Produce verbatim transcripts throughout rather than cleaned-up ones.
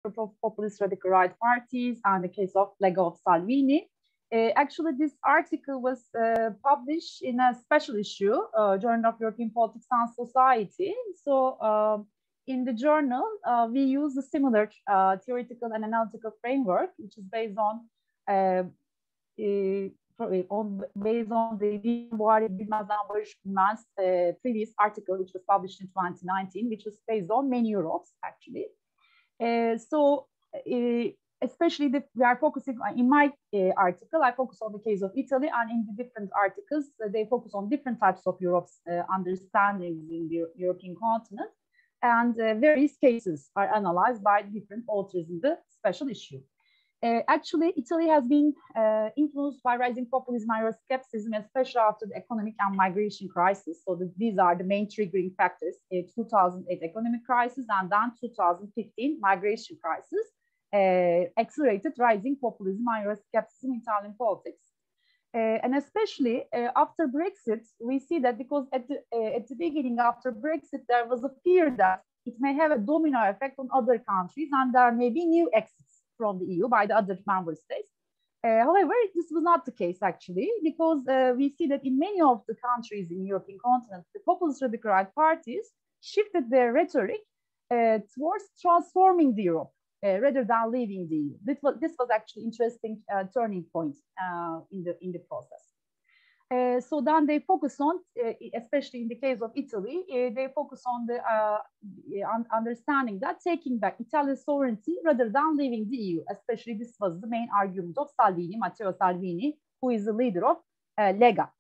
of populist radical right parties and the case of Lega of Salvini. Uh, actually, this article was uh, published in a special issue, uh, Journal of European Politics and Society. So uh, in the journal, uh, we use a similar uh, theoretical and analytical framework, which is based on uh, uh, on based on the uh, previous article, which was published in twenty nineteen, which was based on many Europes, actually. Uh, so, uh, especially the, we are focusing on, in my uh, article, I focus on the case of Italy, and in the different articles, uh, they focus on different types of Europe's uh, understandings in the European continent, and uh, various cases are analyzed by different authors in the special issue. Uh, actually, Italy has been uh, influenced by rising populism and Euroscepticism, especially after the economic and migration crisis. So the, these are the main triggering factors: a two thousand eight economic crisis and then two thousand fifteen migration crisis, uh, accelerated rising populism and Euroscepticism in Italian politics. Uh, and especially uh, after Brexit, we see that because at the, uh, at the beginning, after Brexit, there was a fear that it may have a domino effect on other countries and there may be new exits from the E U by the other member states. Uh, however, this was not the case actually, because uh, we see that in many of the countries in the European continent, the populist radical right parties shifted their rhetoric uh, towards transforming the Europe uh, rather than leaving the E U. This was, this was actually interesting uh, turning point uh, in, the, in the process. Uh, so then they focus on, uh, especially in the case of Italy, uh, they focus on the uh, understanding that taking back Italian sovereignty rather than leaving the E U. Especially this was the main argument of Salvini, Matteo Salvini, who is the leader of uh, Lega.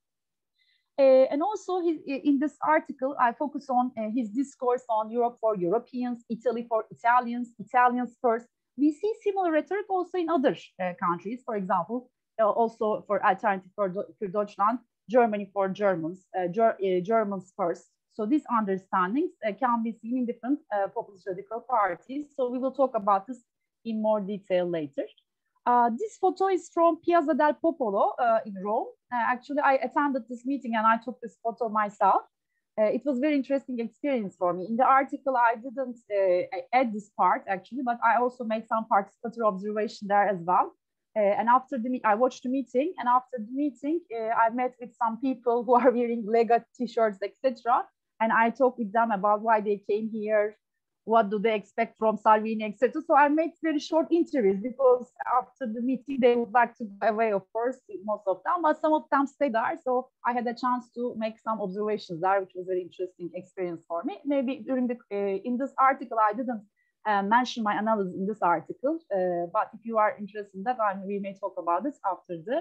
Uh, and also his, in this article, I focus on uh, his discourse on Europe for Europeans, Italy for Italians, Italians first. We see similar rhetoric also in other uh, countries, for example, also for Alternative for, for Deutschland, Germany for Germans, uh, Ger uh, Germans first. So these understandings uh, can be seen in different uh, populist radical parties. So we will talk about this in more detail later. Uh, this photo is from Piazza del Popolo uh, in Rome. Uh, actually, I attended this meeting and I took this photo myself. Uh, it was a very interesting experience for me. In the article, I didn't uh, add this part actually, but I also made some participatory observation there as well. Uh, and after the I watched the meeting, and after the meeting, uh, I met with some people who are wearing Lega t-shirts, et cetera. And I talked with them about why they came here, what do they expect from Salvini, et cetera. So I made very short interviews because after the meeting, they would like to go away, of course, most of them, but some of them stayed there. So I had a chance to make some observations there, which was a very interesting experience for me. Maybe during the uh, in this article, I didn't Uh, mention my analysis in this article, uh, but if you are interested in that, I mean, we may talk about this after the,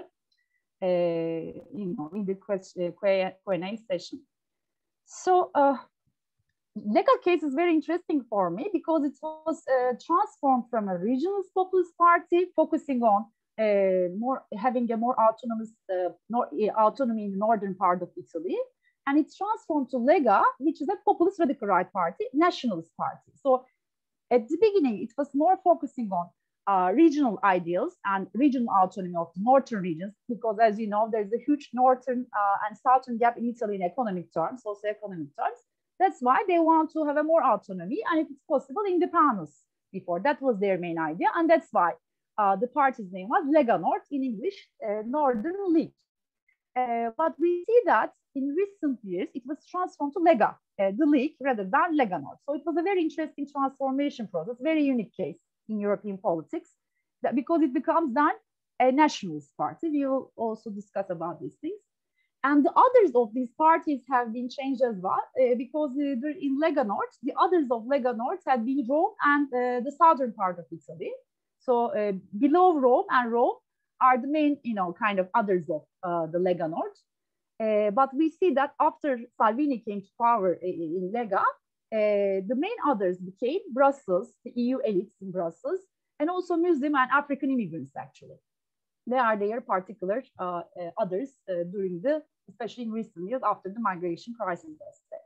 uh, you know, in the question, uh, Q and A session. So, uh, Lega case is very interesting for me because it was uh, transformed from a regionalist populist party focusing on uh, more having a more autonomous uh, nor, uh, autonomy in the northern part of Italy, and it's transformed to Lega, which is a populist radical right party, nationalist party. So at the beginning, it was more focusing on uh, regional ideals and regional autonomy of the northern regions, because as you know, there's a huge northern uh, and southern gap in Italy in economic terms, socio-economic terms. That's why they want to have a more autonomy and if it's possible, independence before. That was their main idea. And that's why uh, the party's name was Lega Nord, in English, uh, Northern League. Uh, but we see that in recent years, it was transformed to Lega, uh, the League, rather than Lega Nord. So it was a very interesting transformation process, very unique case in European politics, that because it becomes then a nationalist party. We will also discuss about these things. And the others of these parties have been changed as well, uh, because uh, in Lega Nord, the others of Lega Nord had been Rome and uh, the southern part of Italy. So uh, below Rome and Rome are the main, you know, kind of others of uh, the Lega Nord. Uh, but we see that after Salvini came to power in Lega, uh, the main others became Brussels, the E U elites in Brussels, and also Muslim and African immigrants, actually. They are their particular uh, uh, others uh, during the, especially in recent years after the migration crisis.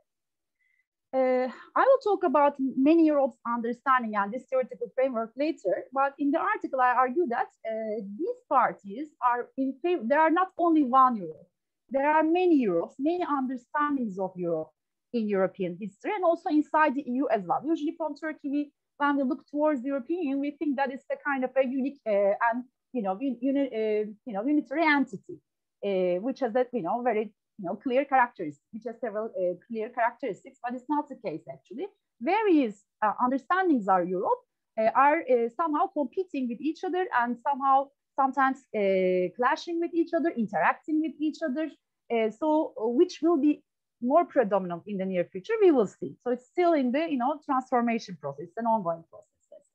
Uh, I will talk about many Europe's understanding and this theoretical framework later, but in the article I argue that uh, these parties are in favor, there are not only one Europe, there are many Europes, many understandings of Europe in European history and also inside the E U as well. Usually from Turkey, we when we look towards the European Union, we think that it's a kind of a unique uh, and you know, uni, uh, you know, unitary entity, uh, which has that you know very you know clear characteristics, which has several uh, clear characteristics, but it's not the case actually. Various uh, understandings are Europe uh, are uh, somehow competing with each other and somehow sometimes uh, clashing with each other, interacting with each other. Uh, so which will be more predominant in the near future, we will see. So it's still in the you know transformation process, an ongoing process.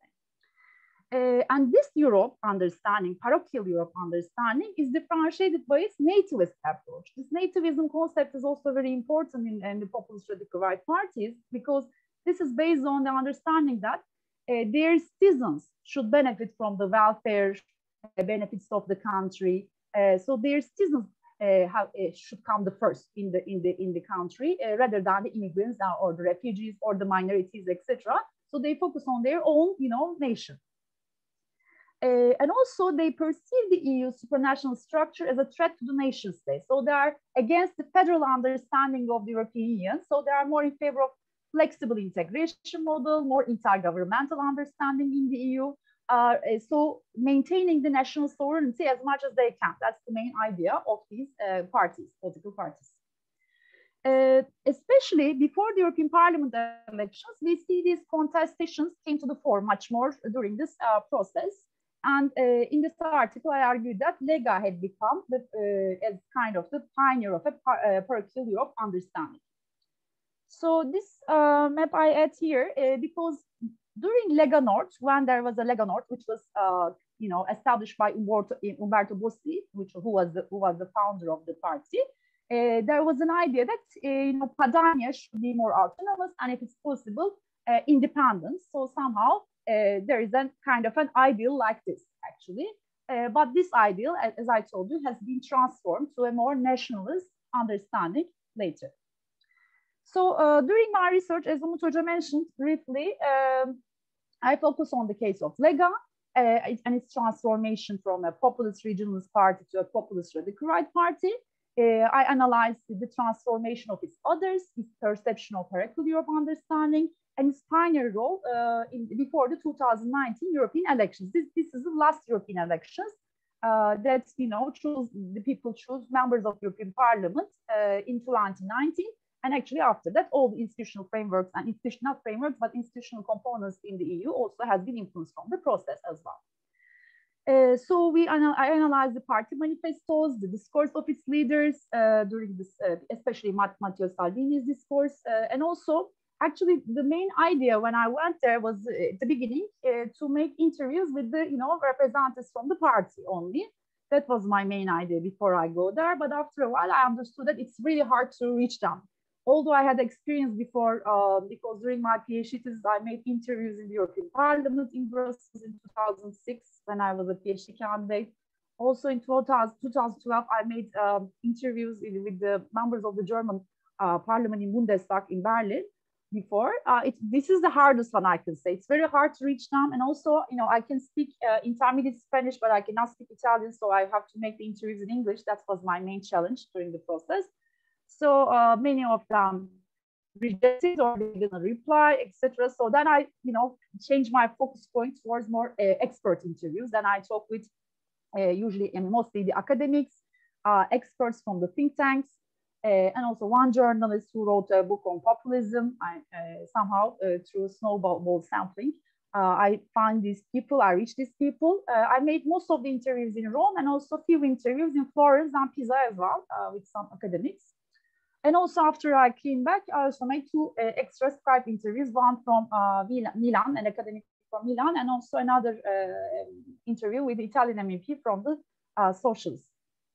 Uh, and this Europe understanding, parochial Europe understanding, is differentiated by its nativist approach. This nativism concept is also very important in, in the populist radical right parties, because this is based on the understanding that uh, their citizens should benefit from the welfare uh, benefits of the country. Uh, so their citizens uh, have, uh, should come the first in the in the in the country uh, rather than the immigrants or the refugees or the minorities, et cetera. So they focus on their own, you know, nation. Uh, and also they perceive the E U's supranational structure as a threat to the nation state. So they are against the federal understanding of the European Union. So they are more in favor of flexible integration model, more intergovernmental understanding in the E U. Uh, so maintaining the national sovereignty as much as they can. That's the main idea of these uh, parties, political parties. Uh, especially before the European Parliament elections, we see these contestations came to the fore much more during this uh, process. And uh, in this article, I argued that Lega had become the, uh, as kind of the pioneer of a par uh, parochial Europe understanding. So this uh, map I add here uh, because during Lega Nord, when there was a Lega Nord, which was uh, you know established by Umberto, Umberto Bossi, which who was the, who was the founder of the party, uh, there was an idea that uh, you know Padania should be more autonomous and, if it's possible, uh, independent. So somehow. Uh, there is a kind of an ideal like this, actually. Uh, but this ideal, as I told you, has been transformed to a more nationalist understanding later. So uh, during my research, as Umut Hoca mentioned briefly, um, I focus on the case of Lega uh, and its transformation from a populist regionalist party to a populist radical right party. Uh, I analyzed the transformation of its others, its perception of parochial Europe understanding, and its pioneer role uh, in, before the two thousand nineteen European elections. This, this is the last European elections uh, that, you know, choose, the people choose members of European Parliament uh, in twenty nineteen. And actually after that, all the institutional frameworks and institutional, not frameworks, but institutional components in the E U also has been influenced from the process as well. Uh, so we anal I analyzed the party manifestos, the discourse of its leaders uh, during this, uh, especially Matt Matteo Salvini's discourse, uh, and also actually the main idea when I went there was uh, at the beginning uh, to make interviews with the you know representatives from the party only. That was my main idea before I go there. But after a while, I understood that it's really hard to reach them. Although I had experience before, uh, because during my PhD thesis, I made interviews in the European Parliament in Brussels in two thousand six when I was a PhD candidate. Also in two thousand twelve, I made um, interviews with the members of the German uh, Parliament in Bundestag in Berlin. Before uh, it, this is the hardest one, I can say. It's very hard to reach them, and also, you know, I can speak uh, intermediate Spanish, but I cannot speak Italian, so I have to make the interviews in English. That was my main challenge during the process. So uh, many of them rejected or they didn't reply, et cetera. So then I, you know, changed my focus point towards more uh, expert interviews. Then I talk with uh, usually and mostly the academics, uh, experts from the think tanks. Uh, and also one journalist who wrote a book on populism. I, uh, somehow uh, through snowball sampling, uh, I find these people, I reach these people. Uh, I made most of the interviews in Rome and also a few interviews in Florence and Pisa as well uh, with some academics. And also after I came back, I also made two uh, extra Skype interviews, one from uh, Milan, an academic from Milan, and also another uh, interview with the Italian M E P from the uh, Socialists.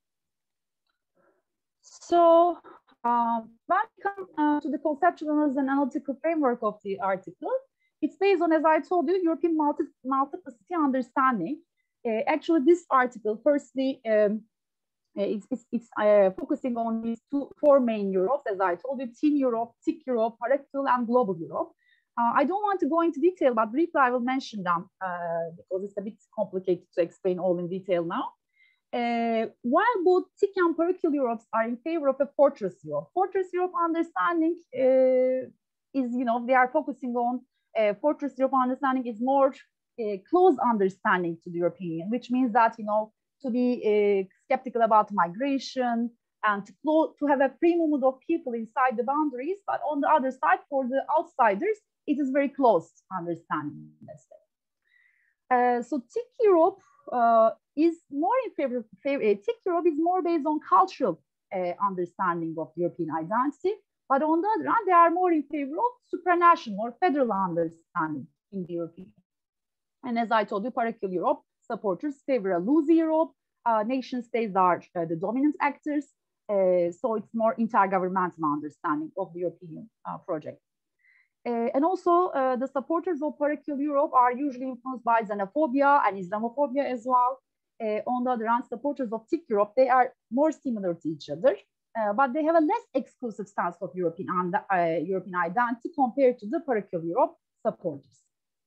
So uh, when we come uh, to the conceptual and analytical framework of the article, it's based on, as I told you, European multi multiplicity understanding. Uh, actually, this article, firstly, um, it's, it's, it's uh, focusing on these two, four main Europes, as I told you, Teen Europe, T I C Europe, parochial, and global Europe. Uh, I don't want to go into detail, but briefly I will mention them uh, because it's a bit complicated to explain all in detail now. Uh, while both T I C and parochial Europes are in favor of a fortress Europe, fortress Europe understanding uh, is, you know, they are focusing on uh, Fortress Europe understanding is more uh, close understanding to the European Union, which means that, you know, to be uh, skeptical about migration and to, to have a free movement of people inside the boundaries. But on the other side, for the outsiders, it is very close understanding, let's say. Uh, so T I C Europe uh, is more in favor, favor uh, T I C Europe is more based on cultural uh, understanding of European identity. But on the other hand, they are more in favor of supranational or federal understanding in the European Union. And as I told you, parochial Europe supporters favor a loose Europe. Uh, nation states are uh, the dominant actors. Uh, so it's more intergovernmental understanding of the European uh, project. Uh, and also uh, the supporters of parochial Europe are usually influenced by xenophobia and Islamophobia as well. Uh, on the other hand, supporters of T I C Europe, they are more similar to each other, uh, but they have a less exclusive stance of European, and, uh, European identity compared to the parochial Europe supporters.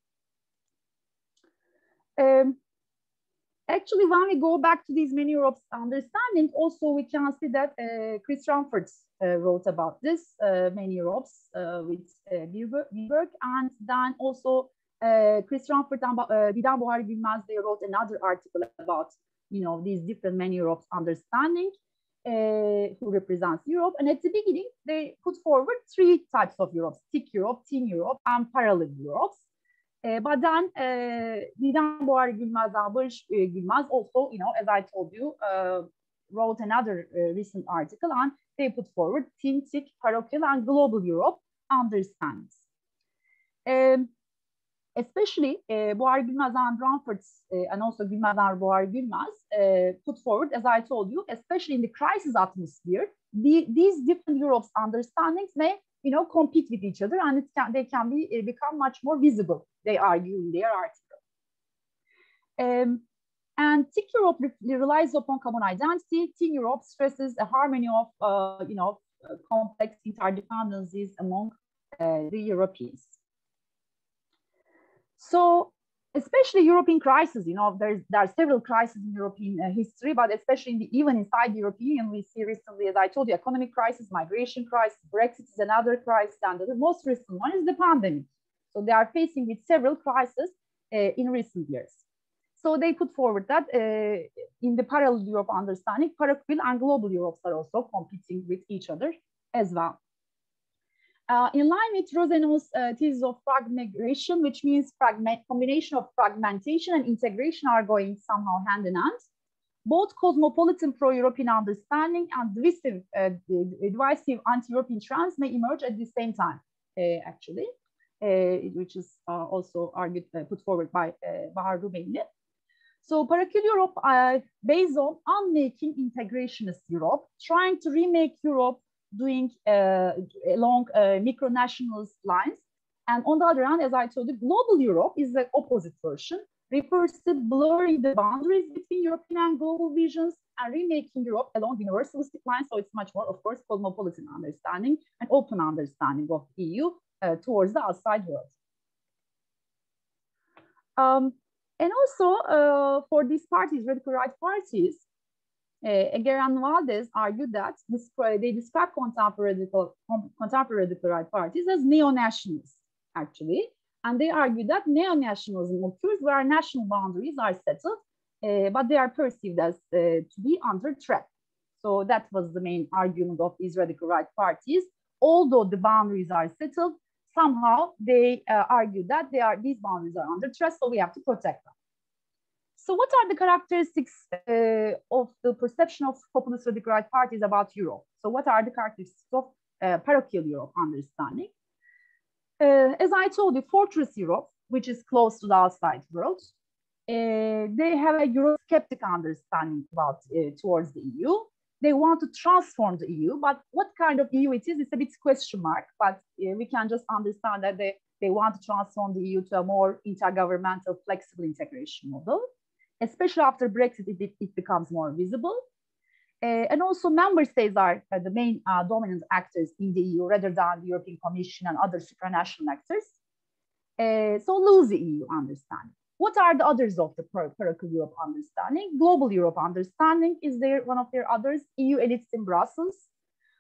Um, Actually, when we go back to these many Europe's understanding, also we can see that uh, Chris Rumford uh, wrote about this, uh, many Europes uh, with uh, Wiberg, and then also uh, Chris Rumford and uh, Didem Buhari Gülmez, they wrote another article about, you know, these different many Europes understanding, uh, who represents Europe. And at the beginning, they put forward three types of Europes: T I C Europe, Teen Europe, and parallel Europes. Uh, but then uh, Didem Buhari Gülmez and Barış uh, Gülmez also, you know, as I told you, uh, wrote another uh, recent article, and they put forward Teen, T I C, parochial, and global Europe understands. Um, especially uh, Buhari Gülmez and Rumford, uh, and also Gülmez and Buhari Gülmez uh, put forward, as I told you, especially in the crisis atmosphere, the, these different Europe's understandings may, you know, compete with each other, and it can, they can be uh, become much more visible, they argue in their article. Um, and T I C Europe re relies upon common identity. Teen Europe stresses a harmony of, uh, you know, uh, complex interdependencies among uh, the Europeans. So, especially European crisis, you know, there's, there are several crises in European uh, history, but especially in the, even inside the European Union, we see recently, as I told you, economic crisis, migration crisis, Brexit is another crisis, and the most recent one is the pandemic. So they are facing with several crises uh, in recent years. So they put forward that uh, in the parallel Europe understanding, parochial and global Europes are also competing with each other as well. Uh, in line with Rosenau's uh, thesis of fragmentation, which means fragment, combination of fragmentation and integration are going somehow hand in hand. Both cosmopolitan pro-European understanding and divisive, uh, divisive anti-European trends may emerge at the same time, uh, actually, uh, which is uh, also argued, uh, put forward by uh, Bahar Rumeyli. So parochial Europe, uh, based on unmaking integrationist Europe, trying to remake Europe doing uh, along uh, micro-nationalist lines. And on the other hand, as I told you, global Europe is the opposite version, refers to blurring the boundaries between European and global visions and remaking Europe along universalistic lines. So it's much more, of course, cosmopolitan understanding and open understanding of the E U uh, towards the outside world. Um, and also uh, for these parties, radical right parties, Uh, Aguirre and Valdez argued that this, they describe contemporary radical, contemporary radical right parties as neo-nationalists, actually. And they argue that neo-nationalism occurs where national boundaries are settled, uh, but they are perceived as uh, to be under threat. So that was the main argument of these radical right parties. Although the boundaries are settled, somehow they uh, argue that they are, these boundaries are under threat, so we have to protect them. So what are the characteristics uh, of the perception of populist radical right parties about Europe? So what are the characteristics of uh, parochial Europe understanding? Uh, as I told you, Fortress Europe, which is close to the outside world, uh, they have a Eurosceptic understanding about uh, towards the E U. They want to transform the E U, but what kind of E U it is, it's a bit question mark, but uh, we can just understand that they, they want to transform the E U to a more intergovernmental flexible integration model. Especially after Brexit, it, it becomes more visible. Uh, and also member states are uh, the main uh, dominant actors in the E U rather than the European Commission and other supranational actors. Uh, so lose the E U understanding. What are the others of the parochial Europe understanding? Global Europe understanding is there one of their others, E U elites in Brussels.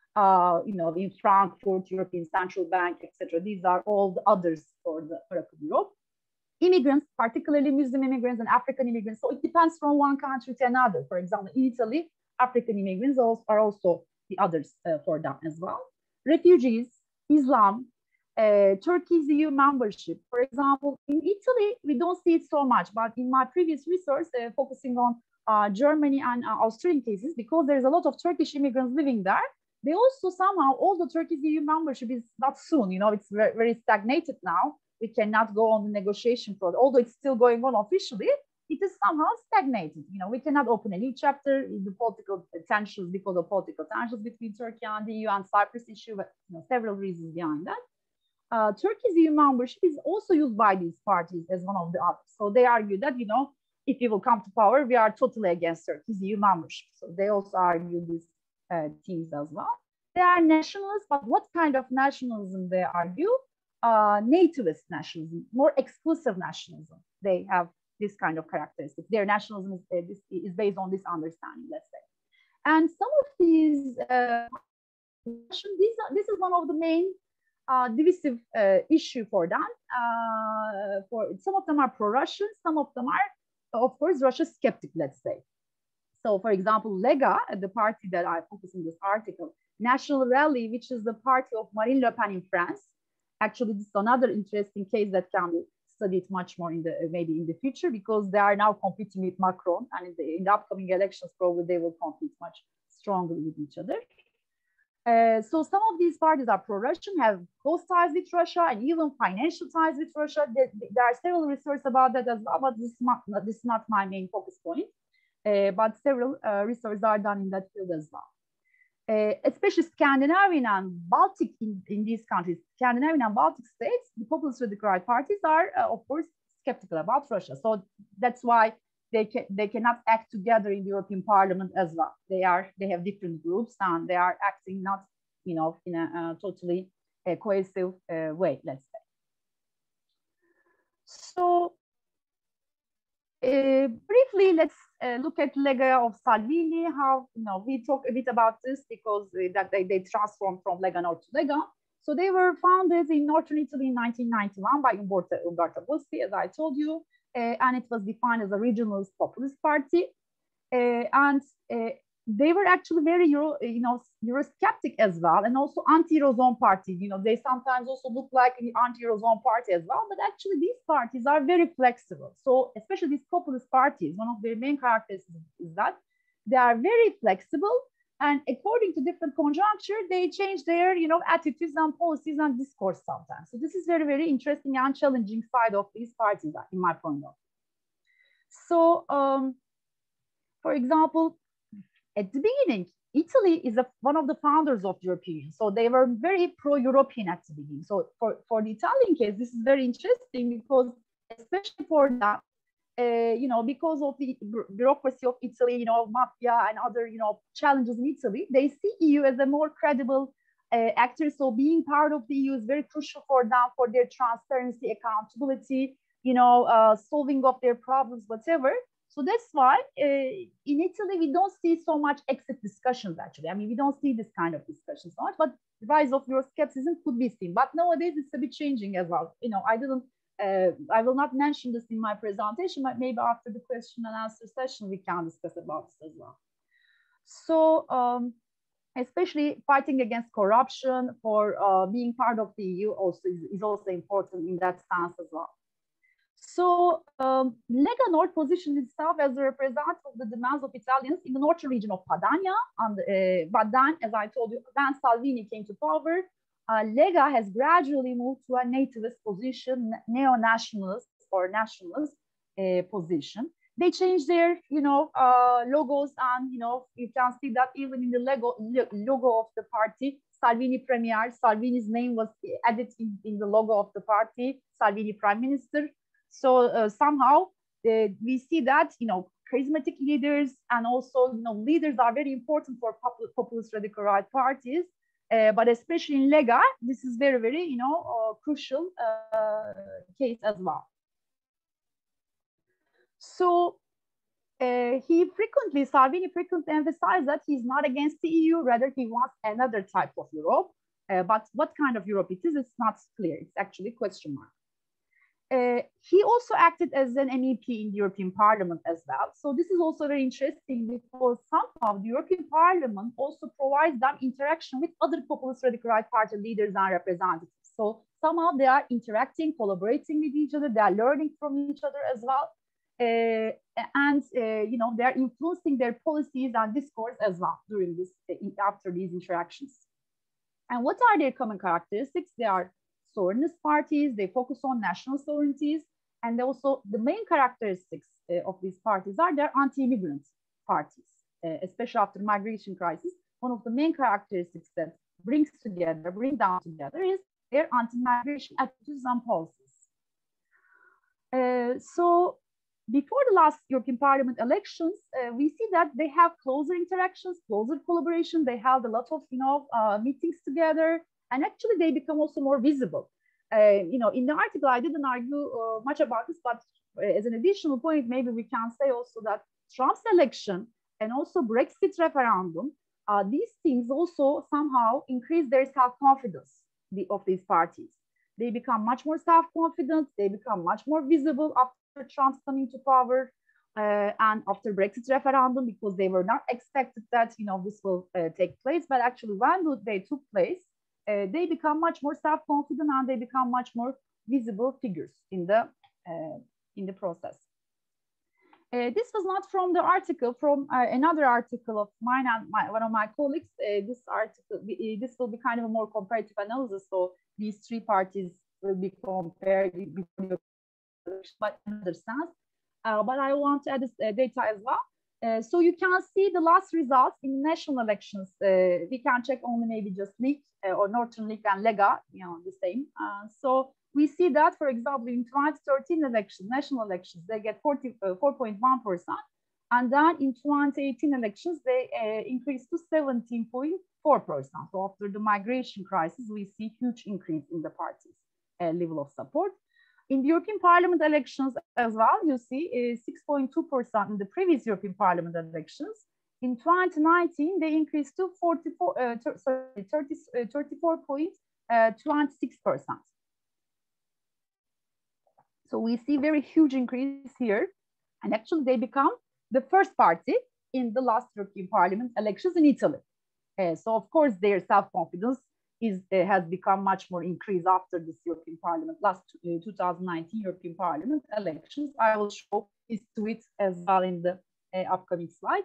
uh, you know, in Frankfurt, European Central Bank, et cetera. These are all the others for the Arabic Europe. Immigrants, particularly Muslim immigrants and African immigrants. So it depends from one country to another. For example, in Italy, African immigrants are also the others uh, for them as well. Refugees, Islam, uh, Turkey's E U membership. For example, in Italy, we don't see it so much, but in my previous research, uh, focusing on uh, Germany and uh, Austrian cases, because there's a lot of Turkish immigrants living there, they also somehow, although Turkey's E U membership is not soon, you know, it's very, very stagnated now. We cannot go on the negotiation process, although it's still going on officially, it is somehow stagnated. You know, we cannot open a new chapter in the political tensions because of political tensions between Turkey and the E U and Cyprus issue, but you know, several reasons behind that. Uh, Turkey's E U membership is also used by these parties as one of the others. So they argue that, you know, if you will come to power, we are totally against Turkey's E U membership. So they also argue these uh, themes as well. They are nationalists, but what kind of nationalism they argue? Uh, nativist nationalism, more exclusive nationalism. They have this kind of characteristic. Their nationalism is, uh, this, is based on this understanding, let's say. And some of these, uh, these are, this is one of the main uh, divisive uh, issue for them. Uh, for some of them are pro-Russian, some of them are, of course, Russia skeptic, let's say. So, for example, Lega, the party that I focus in this article, National Rally, which is the party of Marine Le Pen in France. Actually, this is another interesting case that can be studied much more in the maybe in the future, because they are now competing with Macron, and in the, in the upcoming elections, probably they will compete much strongly with each other. Uh, so some of these parties are pro-Russian, have close ties with Russia, and even financial ties with Russia. There, there are several research about that as well, but this is not, this is not my main focus point. Uh, but several uh, research are done in that field as well. Uh, especially Scandinavian and Baltic in, in these countries, Scandinavian and Baltic states, the populist radical right parties are, uh, of course, skeptical about Russia. So that's why they can, they cannot act together in the European Parliament as well. They are they have different groups, and they are acting not, you know, in a uh, totally uh, cohesive uh, way, let's say. So uh, briefly, let's uh, look at Lega of Salvini. How, you know, we talk a bit about this because uh, that they, they transformed from Lega Nord to Lega. So they were founded in northern Italy in nineteen ninety-one by Umberto, Umberto Bossi, as I told you, uh, and it was defined as a regionalist populist party. Uh, and uh, they were actually very Euro, you know, Eurosceptic as well, and also anti-Eurozone party. You know, they sometimes also look like an anti-Eurozone party as well, but actually these parties are very flexible. So especially these populist parties, one of their main characteristics is that they are very flexible, and according to different conjuncture, they change their, you know, attitudes and policies and discourse sometimes. So this is very, very interesting and challenging side of these parties, in my point of view. So, um, for example, at the beginning, Italy is a, one of the founders of the European Union. So they were very pro-European at the beginning. So for, for the Italian case, this is very interesting because, especially for that, uh, you know, because of the bureaucracy of Italy, you know, mafia and other, you know, challenges in Italy, they see E U as a more credible uh, actor. So being part of the E U is very crucial for them, for their transparency, accountability, you know, uh, solving of their problems, whatever. So that's why uh, in Italy, we don't see so much exit discussions, actually. I mean, we don't see this kind of discussions so much, but the rise of Euroscepticism could be seen. But nowadays, it's a bit changing as well. You know, I didn't, uh, I will not mention this in my presentation, but maybe after the question and answer session, we can discuss about this as well. So, um, especially fighting against corruption, for uh, being part of the E U also is, is also important in that sense as well. So um, Lega Nord positioned itself as a representative of the demands of Italians in the northern region of Padania. And, uh, but then, as I told you, when Salvini came to power, uh, Lega has gradually moved to a nativist position, neo-nationalist or nationalist uh, position. They changed their, you know, uh, logos, and, you know, you can see that even in the logo, logo of the party, Salvini Premier, Salvini's name was added in, in the logo of the party, Salvini Prime Minister. So uh, somehow uh, we see that, you know, charismatic leaders and also, you know, leaders are very important for populist radical right parties. Uh, but especially in Lega, this is very, very, you know, uh, crucial uh, case as well. So Uh, he frequently, Salvini frequently emphasized that he's not against the E U, rather he wants another type of Europe. Uh, but what kind of Europe it is, it's not clear. It's actually a question mark. Uh, he also acted as an M E P in the European Parliament as well. So this is also very interesting because somehow the European Parliament also provides them interaction with other populist radical right party leaders and representatives. So somehow they are interacting, collaborating with each other, they are learning from each other as well. Uh, and uh, you know, they are influencing their policies and discourse as well during this, after these interactions. And what are their common characteristics? They are sovereignist parties, they focus on national sovereignties, and also the main characteristics uh, of these parties are they're anti-immigrant parties, uh, especially after migration crisis. One of the main characteristics that brings together, bring down together is their anti-migration attitudes and policies. Uh, so before the last European Parliament elections, uh, we see that they have closer interactions, closer collaboration. They held a lot of, you know, uh, meetings together, and actually they become also more visible. Uh, you know, in the article, I didn't argue uh, much about this, but as an additional point, maybe we can say also that Trump's election and also Brexit referendum, uh, these things also somehow increase their self-confidence of these parties. They become much more self-confident, they become much more visible after Trump's coming to power uh, and after Brexit referendum, because they were not expected that, you know, this will uh, take place, but actually when they took place, uh, they become much more self-confident and they become much more visible figures in the uh, in the process. Uh, this was not from the article, from uh, another article of mine and my, one of my colleagues. Uh, this article, this will be kind of a more comparative analysis. So these three parties will be compared but in another sense. Uh, but I want to add this uh, data as well. Uh, so you can see the last results in national elections. Uh, we can check only maybe just League uh, or Northern League and Lega, you know, the same. Uh, so we see that, for example, in twenty thirteen elections, national elections, they get forty-four point one percent. And then in twenty eighteen elections, they uh, increased to seventeen point four percent. So after the migration crisis, we see huge increase in the party's uh, level of support. In the European Parliament elections as well, you see six point two percent in the previous European Parliament elections. In twenty nineteen, they increased to forty-four, uh, sorry, thirty-four point two six percent. So we see very huge increase here. And actually they become the first party in the last European Parliament elections in Italy. Uh, so of course their self-confidence is uh, has become much more increased after this European Parliament, last uh, two thousand nineteen European Parliament elections. I will show this tweet as well in the uh, upcoming slide.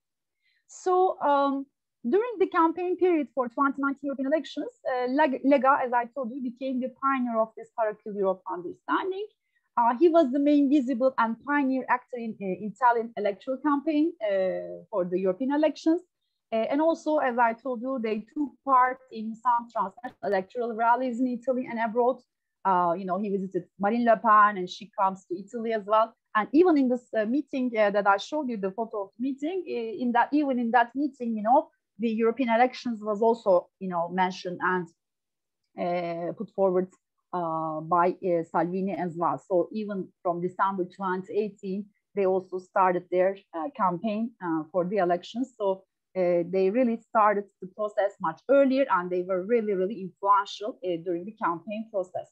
So um, during the campaign period for twenty nineteen European elections, uh, Lega, as I told you, became the pioneer of this Parallel Europe understanding. Uh, he was the main visible and pioneer actor in uh, Italian electoral campaign uh, for the European elections. Uh, and also, as I told you, they took part in some transnational electoral rallies in Italy and abroad. Uh, you know, he visited Marine Le Pen and she comes to Italy as well. And even in this uh, meeting uh, that I showed you, the photo of the meeting, in that, even in that meeting, you know, the European elections was also, you know, mentioned and uh, put forward uh, by uh, Salvini as well. So even from December twenty eighteen, they also started their uh, campaign uh, for the elections. So Uh, they really started the process much earlier and they were really, really influential uh, during the campaign process.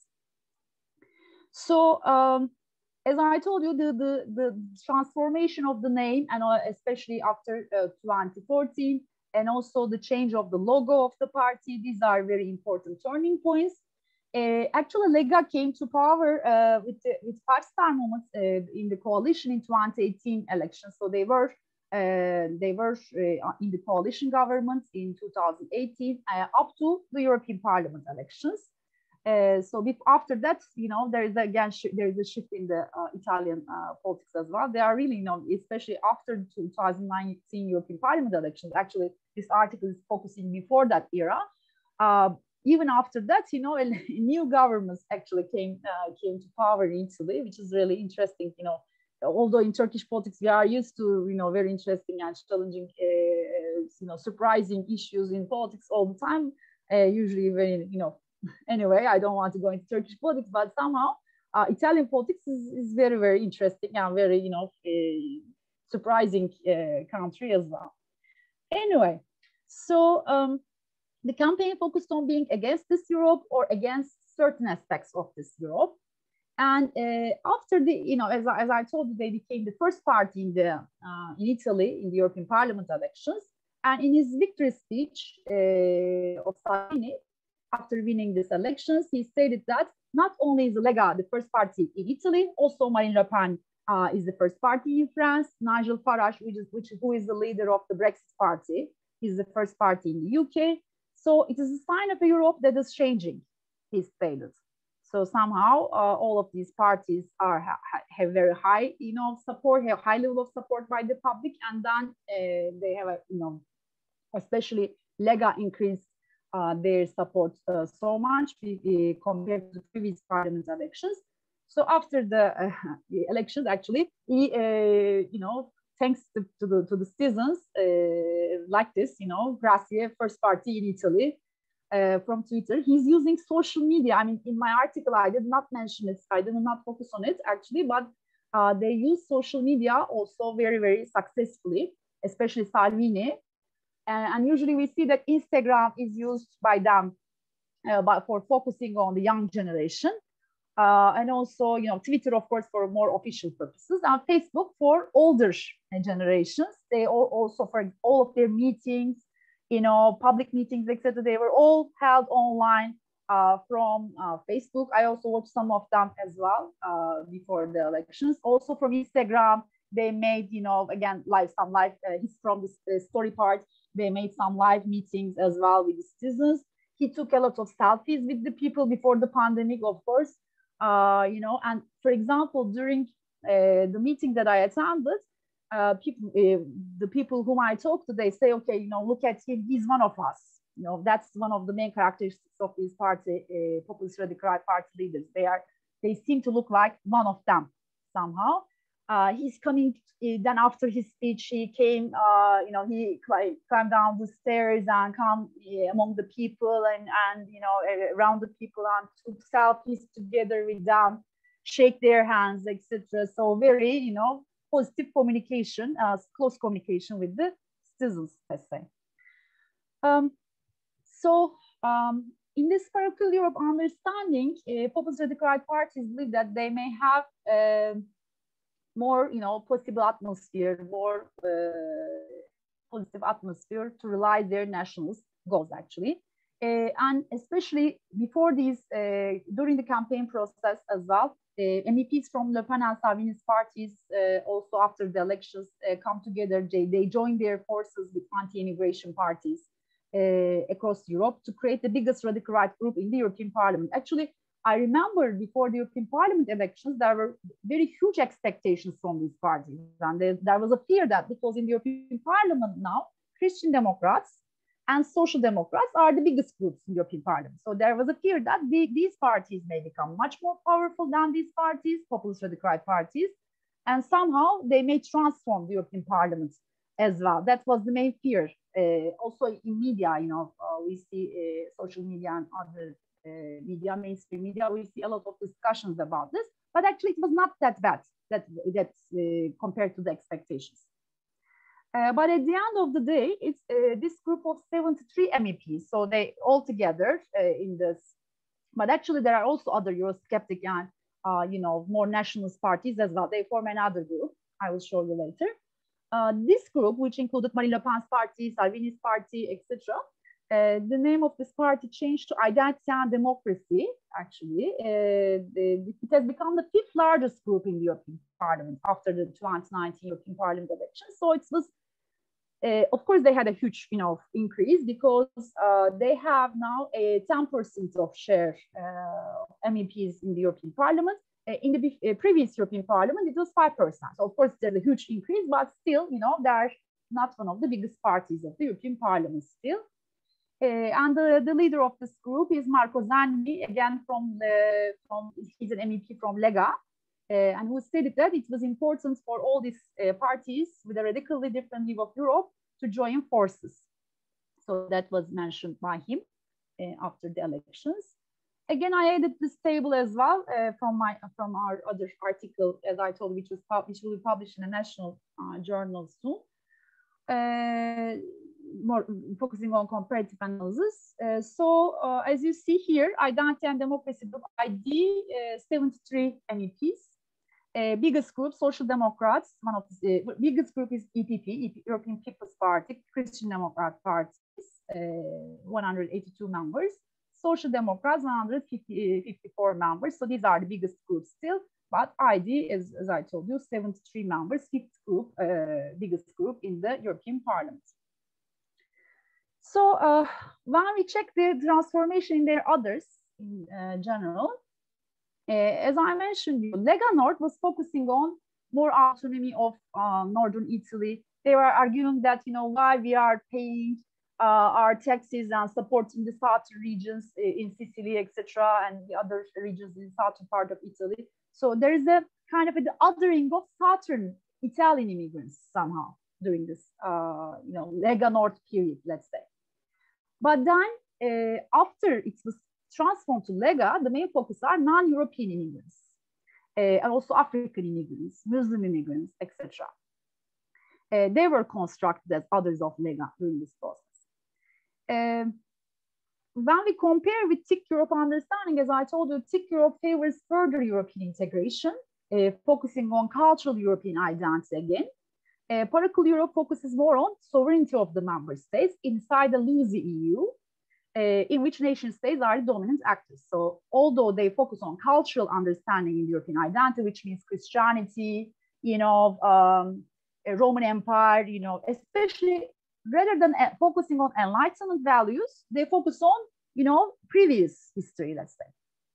So um, as I told you, the, the, the transformation of the name, and uh, especially after uh, twenty fourteen, and also the change of the logo of the party, these are very important turning points. Uh, actually, Lega came to power uh, with, the, with Five Star Movement uh, in the coalition in twenty eighteen elections. So they were Uh, they were uh, in the coalition government in two thousand eighteen uh, up to the European Parliament elections. Uh, so after that, you know, there is again there is a shift in the uh, Italian uh, politics as well. They are really, you know, especially after two thousand nineteen European Parliament elections. Actually, this article is focusing before that era. Uh, even after that, you know, a, a new governments actually came uh, came to power in Italy, which is really interesting, you know. Although in Turkish politics we are used to, you know, very interesting and challenging, uh, you know, surprising issues in politics all the time. Uh, usually, very, you know, anyway, I don't want to go into Turkish politics, but somehow uh, Italian politics is, is very, very interesting and very, you know, uh, surprising uh, country as well. Anyway, so um, the campaign focused on being against this Europe or against certain aspects of this Europe. And uh, after the, you know, as, as I told you, they became the first party in, the, uh, in Italy in the European Parliament elections. And in his victory speech uh, of Salvini, after winning these elections, he stated that not only is Lega the first party in Italy, also Marine Le Pen uh, is the first party in France. Nigel Farage, which is, which, who is the leader of the Brexit party, is the first party in the U K. So it is a sign of a Europe that is changing, he stated. So somehow uh, all of these parties are ha have very high, you know, support, have high level of support by the public, and then uh, they have a, you know, especially Lega increased uh, their support uh, so much uh, compared to previous parliament elections. So after the, uh, the elections, actually, he, uh, you know, thanks to, to the to the citizens uh, like this, you know, Grazie, first party in Italy. Uh, from Twitter, he's using social media. I mean, in my article, I did not mention it. I did not focus on it actually, but uh, they use social media also very, very successfully, especially Salvini. And, and usually we see that Instagram is used by them uh, but for focusing on the young generation. Uh, and also, you know, Twitter, of course, for more official purposes, and Facebook for older generations. They all, also, for all of their meetings, you know, public meetings, et cetera, they were all held online uh, from uh, Facebook. I also watched some of them as well uh, before the elections. Also from Instagram, they made, you know, again, live, some live, uh, from the uh, story part, they made some live meetings as well with the citizens. He took a lot of selfies with the people before the pandemic, of course, uh, you know, and for example, during uh, the meeting that I attended, Uh, people, uh, the people whom I talk to, they say, okay, you know, look at him, he's one of us. You know, that's one of the main characteristics of these party, uh, populist radical right party leaders. They are, they seem to look like one of them somehow. Uh, he's coming, uh, then after his speech, he came, uh, you know, he cl climbed down the stairs and come uh, among the people and, and, you know, around the people and took selfies together with them, shake their hands, et cetera. So very, you know, positive communication, uh, close communication with the citizens, let's say. Um, so um, in this parochial Europe understanding, uh, populist radical right parties believe that they may have uh, more, you know, possible atmosphere, more uh, positive atmosphere to realize their nationalist goals, actually. Uh, and especially before these, uh, during the campaign process as well, Uh, M E Ps from Le Pen and Salvini's parties uh, also after the elections uh, come together. They, they join their forces with anti-immigration parties uh, across Europe to create the biggest radical right group in the European Parliament. Actually, I remember before the European Parliament elections, there were very huge expectations from these parties. And there, there was a fear that because in the European Parliament now, Christian Democrats and Social Democrats are the biggest groups in the European Parliament. So there was a fear that the, these parties may become much more powerful than these parties, populist radical right parties, and somehow they may transform the European Parliament as well. That was the main fear. Uh, also in media, you know, uh, we see uh, social media and other uh, media, mainstream media, we see a lot of discussions about this, but actually it was not that bad that, that uh, compared to the expectations. Uh, but at the end of the day, it's uh, this group of seventy-three M E Ps. So they all together uh, in this, but actually there are also other Eurosceptic and, uh, you know, more nationalist parties as well. They form another group. I will show you later. Uh, this group, which included Marine Le Pen's party, Salvini's party, et cetera. Uh, the name of this party changed to Identity and Democracy, actually. Uh, the, it has become the fifth largest group in the European Parliament after the twenty nineteen European Parliament election. So it was Uh, of course, they had a huge, you know, increase because uh, they have now a ten percent of share uh, M E Ps in the European Parliament. Uh, in the uh, previous European Parliament, it was five percent. So of course, there's a huge increase, but still, you know, they're not one of the biggest parties of the European Parliament still. Uh, and the, the leader of this group is Marco Zanni, again from the, from he's an M E P from Lega. Uh, and who stated that it was important for all these uh, parties with a radically different view of Europe to join forces. So that was mentioned by him uh, after the elections. again, I added this table as well uh, from my from our other article, as I told, which was which will be published in a national uh, journal soon. Uh, more focusing on comparative analysis. Uh, so uh, as you see here, Identity and Democracy Group I D, uh, seventy-three M E Ps. Uh, biggest group, Social Democrats. One of the uh, biggest group is E P P, European People's Party, Christian Democrat parties, uh, one hundred eighty-two members. Social Democrats, one hundred fifty-four members. So these are the biggest groups still. But I D is, as I told you, seventy-three members, fifth group, uh, biggest group in the European Parliament. So uh, when we check the transformation in their others in uh, general, uh, as I mentioned, Lega Nord was focusing on more autonomy of uh, northern Italy. They were arguing that, you know, why we are paying uh, our taxes and supporting the southern regions in Sicily, et cetera, and the other regions in the southern part of Italy. So there is a kind of an othering of southern Italian immigrants somehow during this, uh, you know, Lega Nord period, let's say. But then uh, after it was transformed to Lega, the main focus are non-European immigrants, uh, and also African immigrants, Muslim immigrants, et cetera. Uh, they were constructed as others of Lega during this process. Um, when we compare with T I C Europe understanding, as I told you, T I C Europe favors further European integration, uh, focusing on cultural European identity again. Uh, Political Europe focuses more on sovereignty of the member states inside the loose E U, uh, in which nation states are the dominant actors. So although they focus on cultural understanding in European identity, which means Christianity, you know, um, a Roman Empire, you know, especially rather than uh, focusing on Enlightenment values, they focus on, you know, previous history, let's say.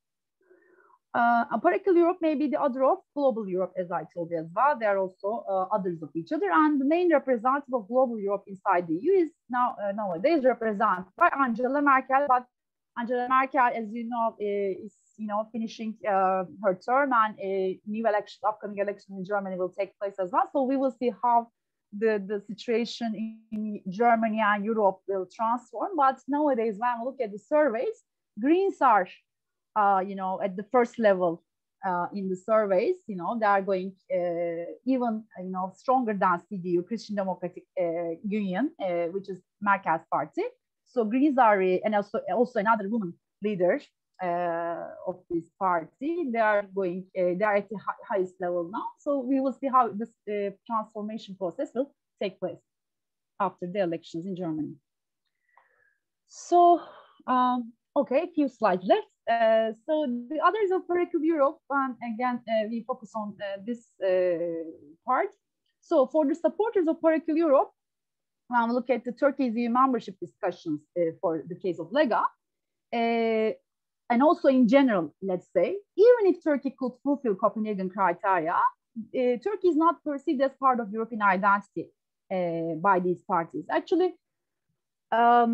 Uh, Political Europe may be the other of global Europe, as I told you as well. They are also uh, others of each other. And the main representative of global Europe inside the E U is now uh, nowadays represented by Angela Merkel. But Angela Merkel, as you know, is you know finishing uh, her term, and a new election, upcoming election in Germany will take place as well. So we will see how the, the situation in Germany and Europe will transform. But nowadays, when we look at the surveys, Greens are Uh, you know, at the first level uh, in the surveys, you know, they are going uh, even, you know, stronger than C D U, Christian Democratic uh, Union, uh, which is Merkel's party. So Greens are, and also, also another woman leader uh, of this party, they are going, uh, they are at the highest level now. So we will see how this uh, transformation process will take place after the elections in Germany. So, um, okay, a few slides left. Uh, so the others of Political Europe, and again, uh, we focus on uh, this uh, part. So for the supporters of Political Europe, when we look at the Turkey's E U membership discussions uh, for the case of Lega, uh, and also in general, let's say, even if Turkey could fulfill Copenhagen criteria, uh, Turkey is not perceived as part of European identity uh, by these parties. Actually, um,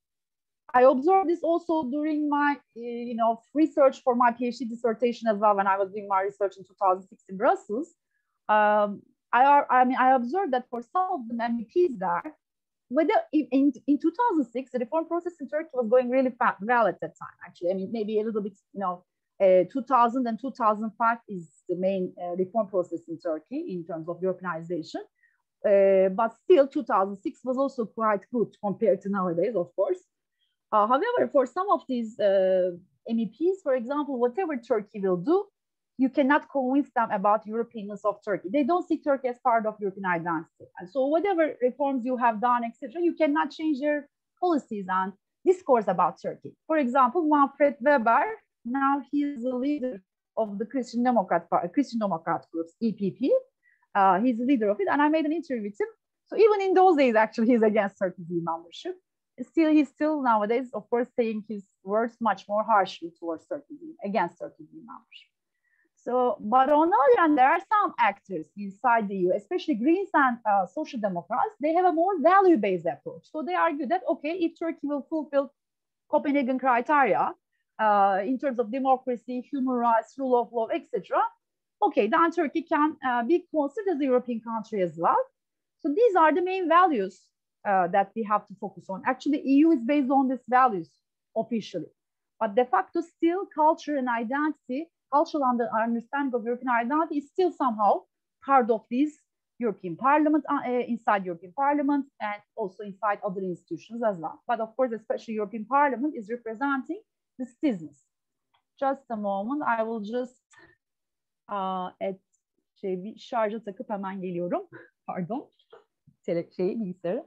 I observed this also during my, you know, research for my PhD dissertation as well. When I was doing my research in two thousand six in Brussels, um, I, are, I mean, I observed that for some of the M E Ps there, whether in, in two thousand six, the reform process in Turkey was going really fast, well at that time. Actually, I mean, maybe a little bit, you know, uh, two thousand and two thousand five is the main uh, reform process in Turkey in terms of Europeanization. Uh, but still, two thousand six was also quite good compared to nowadays, of course. Uh, however, for some of these uh, M E Ps, for example, whatever Turkey will do, you cannot convince them about Europeanness of Turkey. They don't see Turkey as part of European identity. And so whatever reforms you have done, et cetera, you cannot change their policies and discourse about Turkey. For example, Manfred Weber, now he is the leader of the Christian Democrat, Christian Democrat groups, E P P. Uh, he's the leader of it, and I made an interview with him. So even in those days, actually, he's against Turkey's E U membership. Still, he's still nowadays, of course, saying his words much more harshly towards Turkey, against Turkey's E U membership. So, but on the other hand, there are some actors inside the E U, especially Greens and uh, Social Democrats. They have a more value-based approach. So they argue that, okay, if Turkey will fulfill Copenhagen criteria uh, in terms of democracy, human rights, rule of law, et cetera, okay, then Turkey can uh, be considered as a European country as well. So these are the main values Uh, that we have to focus on. Actually, E U is based on these values officially. but de facto still culture and identity, cultural understanding of European identity is still somehow part of this European Parliament, uh, inside European Parliament, and also inside other institutions as well. But of course, especially European Parliament is representing the citizens. Just a moment, I will just uh, et, şey, bir şarja takıp hemen geliyorum. Pardon. Tele, şey, bilgisayarı.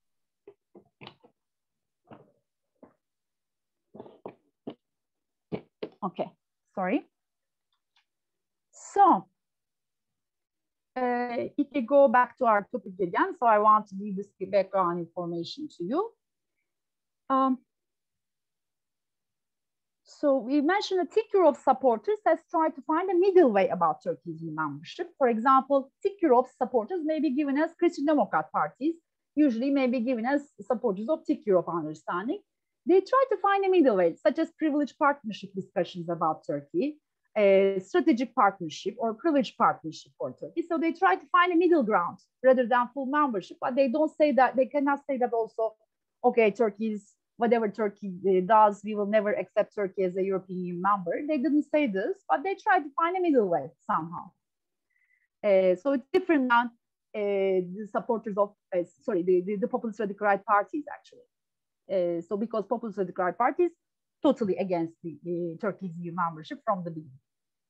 Okay, sorry. So, uh, if we go back to our topic again, so I want to give this background information to you. Um, so we mentioned a thick group of supporters has tried to find a middle way about Turkey's E U membership. For example, thick group of supporters may be given as Christian Democrat parties, usually may be given as supporters of thick Europe understanding. They try to find a middle way, such as privileged partnership discussions about Turkey, a strategic partnership or privileged partnership for Turkey. So they try to find a middle ground rather than full membership, but they don't say that, they cannot say that also, okay, Turkey's, whatever Turkey does, we will never accept Turkey as a European member. They didn't say this, but they tried to find a middle way somehow. Uh, so it's different than uh, the supporters of, uh, sorry, the, the, the populist radical right parties actually. Uh, so because populist radical right parties totally against the, the Turkey's E U membership from the beginning.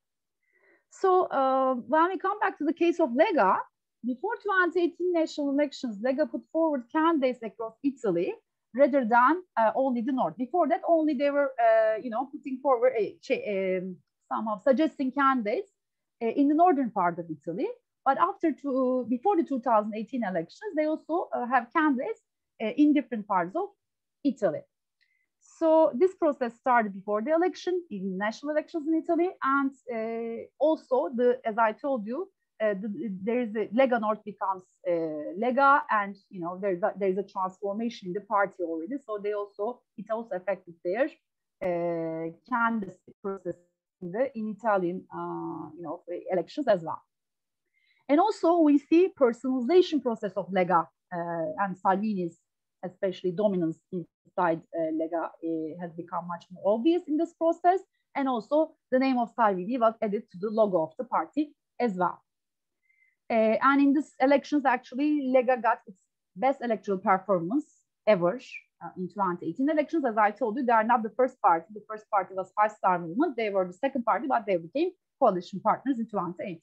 So uh, when we come back to the case of Lega, before twenty eighteen national elections, Lega put forward candidates across Italy rather than uh, only the north. Before that, only they were, uh, you know, putting forward a, um, somehow suggesting candidates uh, in the northern part of Italy. But after to, before the two thousand eighteen elections, they also uh, have candidates uh, in different parts of Italy. So this process started before the election, in national elections in Italy, and uh, also the, as I told you, uh, the, there is a Lega North becomes uh, Lega, and you know there's a, there's a transformation in the party already. So they also it also affected their uh, candidacy process in the in Italian uh, you know elections as well. And also we see personalization process of Lega uh, and Salvini's especially dominance inside uh, Lega uh, has become much more obvious in this process. And also the name of Salvini was added to the logo of the party as well. Uh, and in this elections, actually, Lega got its best electoral performance ever uh, in twenty eighteen elections. As I told you, they are not the first party. The first party was Five Star Movement. They were the second party, but they became coalition partners in twenty eighteen.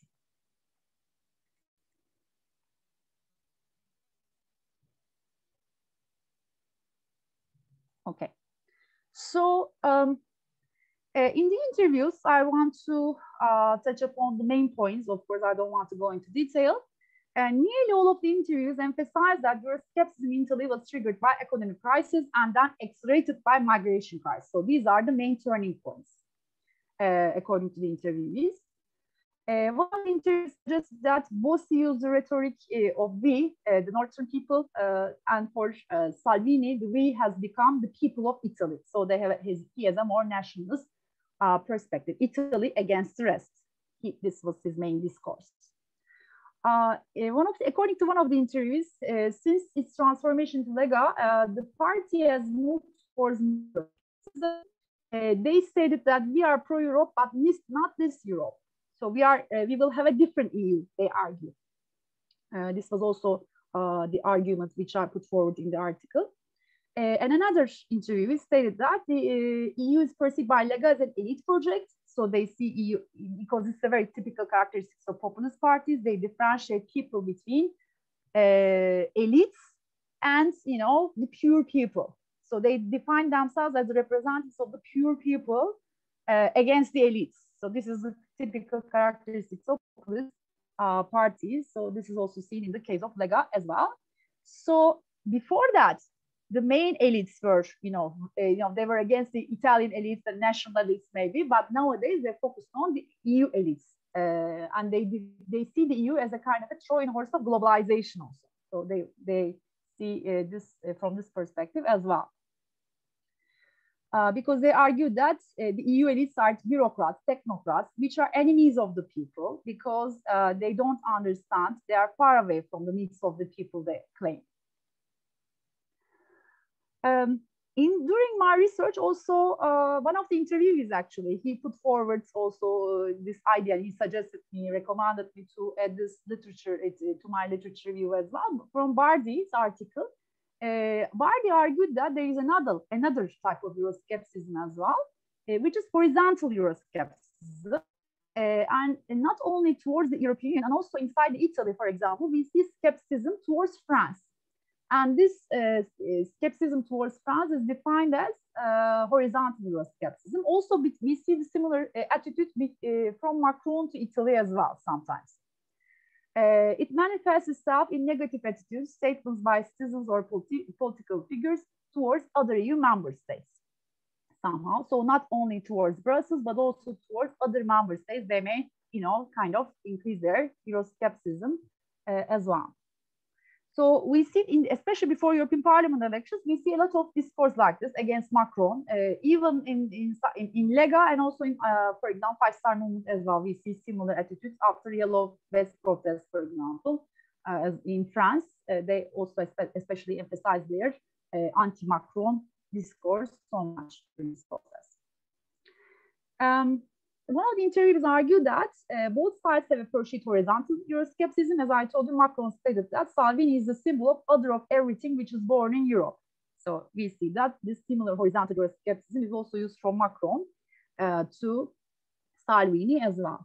Okay, so um, uh, in the interviews, I want to uh, touch upon the main points. Of course, I don't want to go into detail. And nearly all of the interviews emphasize that Euroscepticism in Italy was triggered by economic crisis and then accelerated by migration crisis. So these are the main turning points, uh, according to the interviewees. Uh, one of the interviews suggests that Bossi used the rhetoric uh, of we, uh, the Northern people, uh, and for uh, Salvini, the we has become the people of Italy. So they have his, he has a more nationalist uh, perspective, Italy against the rest. He, this was his main discourse. Uh, one of the, according to one of the interviews, uh, since its transformation to Lega, uh, the party has moved towards Europe. Uh, they stated that we are pro-Europe, but not this Europe. So we are, uh, we will have a different E U, they argue. Uh, this was also uh, the argument which I put forward in the article. Uh, and another interview stated that the uh, E U is perceived by Lega as an elite project. So they see E U, because it's a very typical characteristics of populist parties, they differentiate people between uh, elites and, you know, the pure people. So they define themselves as the representatives of the pure people uh, against the elites. So this is the typical characteristics of populist uh, parties. So this is also seen in the case of Lega as well. So before that, the main elites were, you know, uh, you know, they were against the Italian elites and national elites maybe, but nowadays they're focused on the E U elites, uh, and they they see the E U as a kind of a Trojan horse of globalization also. So they they see uh, this uh, from this perspective as well. Uh, because they argue that uh, the E U elites are bureaucrats, technocrats, which are enemies of the people because uh, they don't understand, they are far away from the needs of the people they claim. Um, in during my research also, uh, one of the interviewees actually, he put forward also uh, this idea. He suggested me, recommended me to add this literature it, to my literature review as well. From Bardy's article, uh, Bardy argued that there is another, another type of Euroscepticism as well, uh, which is horizontal Euroscepticism. Uh, and, and not only towards the European Union, and also inside Italy, for example, we see skepticism towards France. And this uh, skepticism towards France is defined as uh, horizontal Euroscepticism. Also, we see the similar uh, attitude uh, from Macron to Italy as well sometimes. Uh, it manifests itself in negative attitudes, statements by citizens or politi political figures towards other E U member states somehow. So not only towards Brussels, but also towards other member states. They may, you know, kind of increase their Euroscepticism uh, as well. So we see, in, especially before European Parliament elections, we see a lot of discourse like this against Macron, uh, even in, in, in, in Lega and also in, uh, for example, Five Star Movement as well. We see similar attitudes after Yellow Vest protests, for example, uh, as in France. Uh, they also especially emphasize their uh, anti-Macron discourse so much during this process. Um, One of the interviewers argued that uh, both sides have a pursued horizontal Euroscepticism. As I told you, Macron stated that Salvini is the symbol of other of everything which is born in Europe. So we see that this similar horizontal Euroscepticism is also used from Macron uh, to Salvini as well.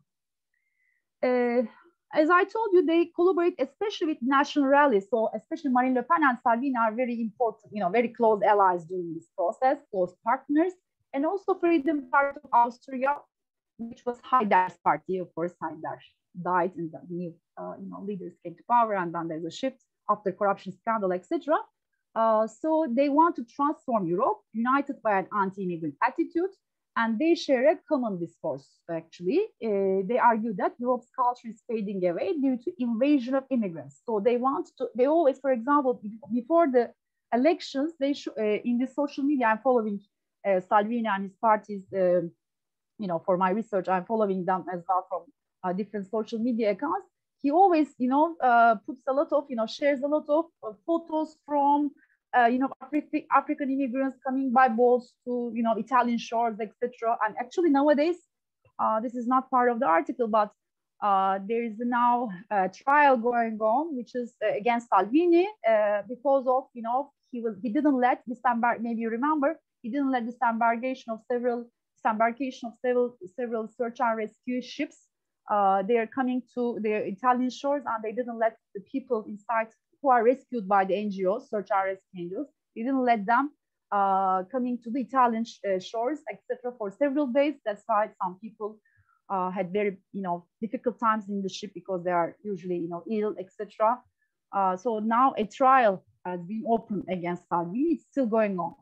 Uh, as I told you, they collaborate especially with national rallies. So especially Marine Le Pen and Salvini are very important, you know, very close allies during this process, close partners. And also Freedom Party of Austria, which was Haider's party. Of course, Haider died and the new uh, you know, leaders came to power, and then there's a shift after corruption scandal, et cetera. Uh, so they want to transform Europe, united by an anti-immigrant attitude, and they share a common discourse, actually. Uh, they argue that Europe's culture is fading away due to invasion of immigrants. So they want to, they always, for example, before the elections, they sh uh, in the social media, I'm following uh, Salvini and his party's uh, you know, for my research, I'm following them as well from uh, different social media accounts. He always, you know, uh, puts a lot of, you know, shares a lot of uh, photos from, uh, you know, Afri African immigrants coming by boats to, you know, Italian shores, et cetera. And actually nowadays, uh, this is not part of the article, but uh, there is now a trial going on, which is uh, against Salvini uh, because of, you know, he was he didn't let disembark. Maybe you remember, he didn't let disembarkation of several. Embarkation of several several search and rescue ships. Uh, they are coming to the Italian shores, and they didn't let the people inside who are rescued by the N G Os, search and rescue N G Os. They didn't let them uh, coming to the Italian sh uh, shores, et cetera, for several days. That's why some people uh, had very, you know, difficult times in the ship because they are usually, you know, ill, et cetera. Uh, so now a trial has been opened against Salvini. It's still going on.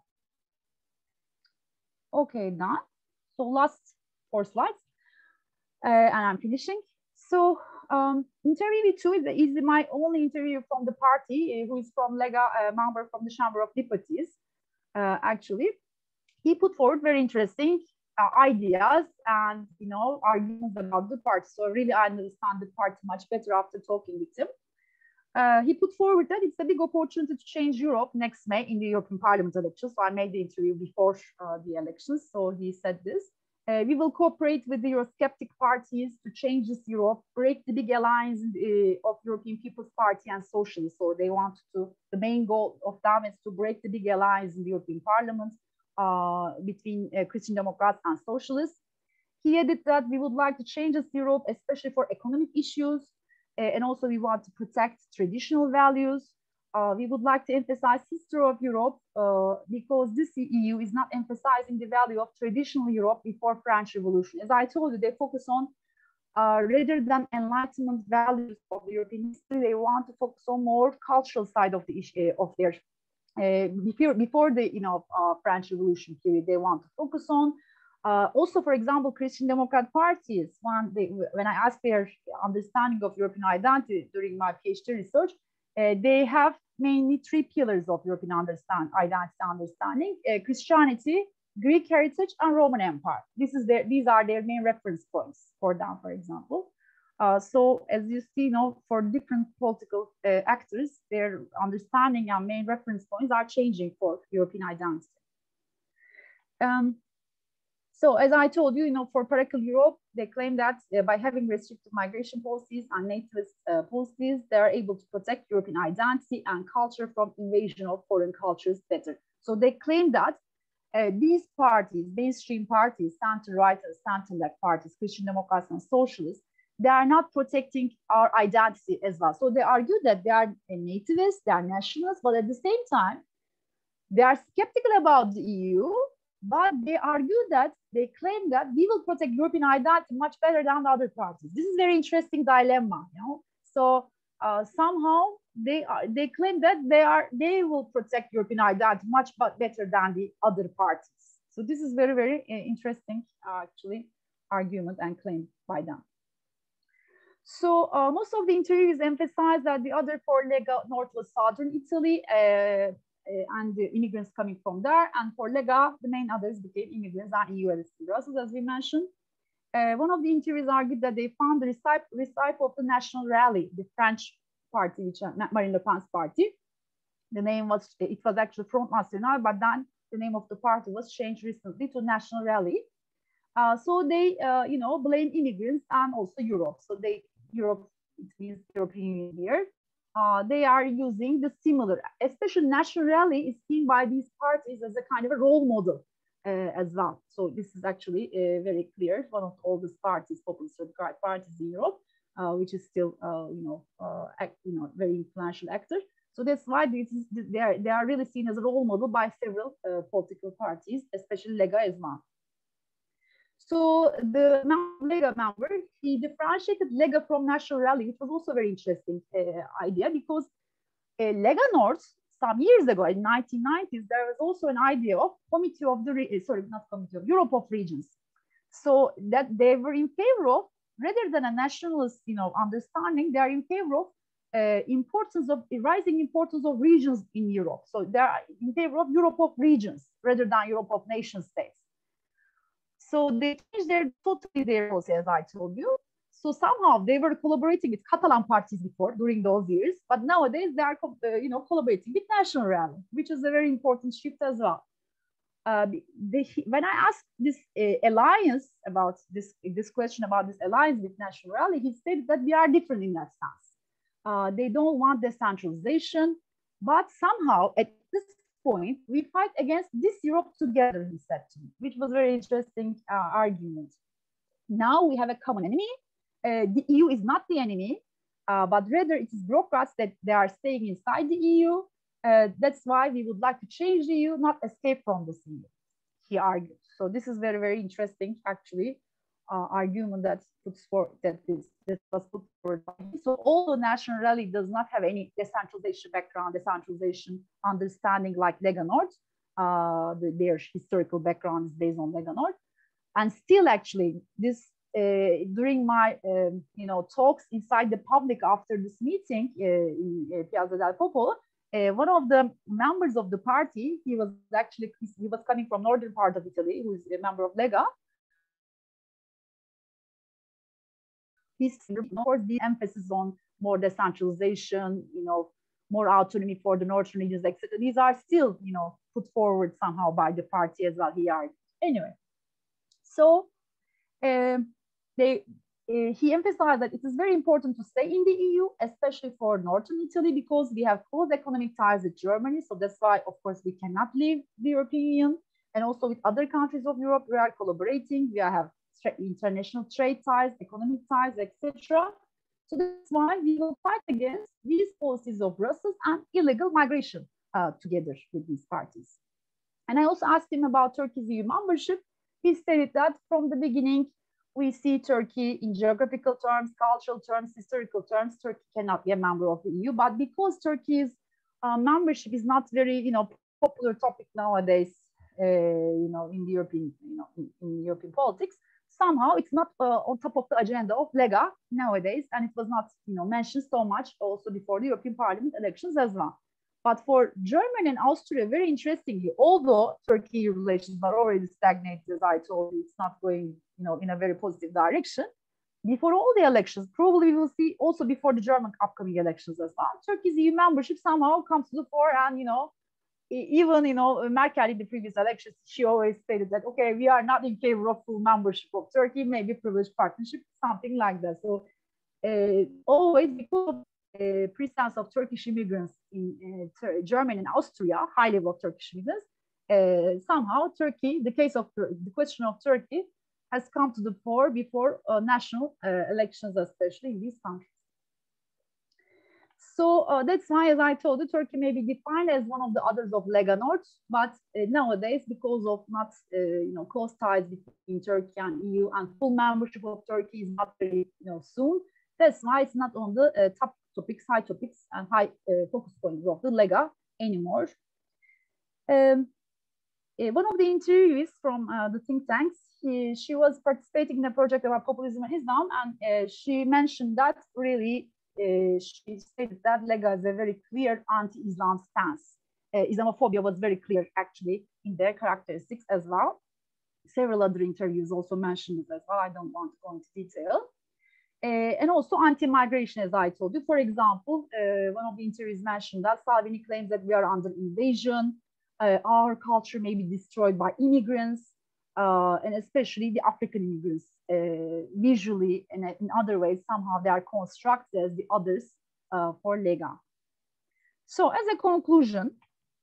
Okay, done. So last four slides, uh, and I'm finishing. So um, interview two is, is my only interview from the party, uh, who is from Lega, a uh, member from the Chamber of Deputies, uh, actually. He put forward very interesting uh, ideas and, you know, arguments about the party. So really I understand the party much better after talking with him. Uh, he put forward that it's a big opportunity to change Europe next May in the European Parliament elections. So I made the interview before uh, the elections. So he said this. Uh, we will cooperate with the Eurosceptic parties to change this Europe, break the big alliance uh, of European People's Party and Socialists. So they want to, the main goal of them is to break the big alliance in the European Parliament uh, between uh, Christian Democrats and Socialists. He added that we would like to change this Europe, especially for economic issues. Uh, and also we want to protect traditional values. Uh, we would like to emphasize history of Europe uh, because this E U is not emphasizing the value of traditional Europe before French Revolution. As I told you, they focus on uh, rather than Enlightenment values of the European history, they want to focus on more cultural side of the issue of their uh, before before the you know uh, French Revolution period. They want to focus on. Uh, also, for example, Christian Democrat parties. When they, when I asked their understanding of European identity during my PhD research. Uh, they have mainly three pillars of European understand, identity understanding: uh, Christianity, Greek heritage, and Roman Empire. This is their, these are their main reference points for them, for example. Uh, so as you see, you know, for different political uh, actors, their understanding and main reference points are changing for European identity. Um, so as I told you, you know, for parochial Europe, they claim that uh, by having restrictive migration policies and nativist uh, policies, they are able to protect European identity and culture from invasion of foreign cultures better. So they claim that uh, these parties, mainstream parties, center-right and center-left parties, Christian Democrats and Socialists, they are not protecting our identity as well. So they argue that they are nativists, they are nationalists, but at the same time, they are skeptical about the E U, but they argue that they claim that we will protect European identity much better than the other parties. This is a very interesting dilemma, you know. So uh, somehow they are, they claim that they are they will protect European identity much better than the other parties. So this is very very interesting uh, actually argument and claim by them. So uh, most of the interviews emphasize that the other four Lega North was southern Italy. Uh, Uh, and the immigrants coming from there. And for Lega, the main others became immigrants and E U as Brussels, as we mentioned. Uh, one of the interviews argued that they found the recipe of the National Rally, the French party, which is Marine Le Pen's party. The name was, it was actually Front National, but then the name of the party was changed recently to National Rally. Uh, so they, uh, you know, blame immigrants and also Europe. So they, Europe, it means European Union here. Uh, they are using the similar, especially National Rally is seen by these parties as a kind of a role model uh, as well. So this is actually uh, very clear. One of the oldest parties, populist democratic parties in Europe, uh, which is still, uh, you know, uh, act, you know, very influential actor. So that's why this is, they are they are really seen as a role model by several uh, political parties, especially Lega as well. So the Lega member, he differentiated Lega from National Rally, which was also a very interesting uh, idea because uh, Lega North, some years ago in nineteen nineties, there was also an idea of Committee of the, sorry, not Committee of Europe of Regions. So that they were in favor of, rather than a nationalist, you know, understanding, they are in favor of uh, importance of, rising importance of regions in Europe. So they are in favor of Europe of regions rather than Europe of nation states. So they changed their totally their policy, as I told you. So somehow they were collaborating with Catalan parties before during those years, but nowadays they are, uh, you know, collaborating with National Rally, which is a very important shift as well. Uh, they, when I asked this uh, alliance about this this question about this alliance with National Rally, he said that we are different in that sense. Uh, they don't want decentralization, but somehow at this point, we fight against this Europe together, he said to me, which was a very interesting uh, argument. Now we have a common enemy. Uh, the E U is not the enemy, uh, but rather it is bureaucrats that they are staying inside the E U. Uh, that's why we would like to change the E U, not escape from the E U, he argued. So this is very, very interesting, actually, uh, argument that puts for that is that was put forward. So although National Rally does not have any decentralization background, decentralization understanding like Lega North, uh, the, their historical background is based on Lega North, and still actually this uh, during my um, you know talks inside the public after this meeting uh, in uh, Piazza del Popolo, uh, one of the members of the party, he was actually he was coming from northern part of Italy, who is a member of Lega. This, of course, the emphasis on more decentralization, you know, more autonomy for the northern regions, et cetera. These are still, you know, put forward somehow by the party as well. He argued. Anyway, so um, they uh, he emphasized that it is very important to stay in the E U, especially for northern Italy, because we have close economic ties with Germany. So that's why, of course, we cannot leave the European Union, and also with other countries of Europe, we are collaborating. We have international trade ties, economic ties, et cetera. So that's why we will fight against these policies of Brussels and illegal migration uh, together with these parties. And I also asked him about Turkey's E U membership. He stated that from the beginning, we see Turkey in geographical terms, cultural terms, historical terms. Turkey cannot be a member of the E U, but because Turkey's uh, membership is not very, you know, popular topic nowadays, uh, you know, in the European, you know, in, in European politics, somehow it's not uh, on top of the agenda of Lega nowadays, and it was not, you know, mentioned so much also before the European Parliament elections as well. But for Germany and Austria, very interestingly, although Turkey relations are already stagnated, as I told you, it's not going, you know, in a very positive direction. Before all the elections, probably we will see also before the German upcoming elections as well, Turkey's E U membership somehow comes to the fore, and, you know, even, you know, Merkel in the previous elections, she always stated that, okay, we are not in favor of full membership of Turkey, maybe privileged partnership, something like that. So uh, always because of the presence of Turkish immigrants in uh, Germany and Austria, high level of Turkish immigrants, uh, somehow Turkey, the case of the question of Turkey has come to the fore before uh, national uh, elections, especially in these countries. So uh, that's why, as I told you, Turkey may be defined as one of the others of Lega Nord, but uh, nowadays, because of not, uh, you know, close ties between Turkey and E U, and full membership of Turkey is not very, you know, soon. That's why it's not on the uh, top topics, high topics, and high uh, focus points of the Lega anymore. Um, uh, one of the interviewees from uh, the think tanks, he, she was participating in a project about populism and Islam, and uh, she mentioned that really. Uh, she stated that Lega is a very clear anti-Islam stance. Uh, Islamophobia was very clear, actually, in their characteristics as well. Several other interviews also mentioned it as well. I don't want to go into detail. Uh, and also anti-migration, as I told you. For example, uh, one of the interviews mentioned that Salvini claims that we are under invasion. Uh, our culture may be destroyed by immigrants, uh, and especially the African immigrants. Uh, visually and in other ways, somehow they are constructed as the others uh, for Lega. So as a conclusion,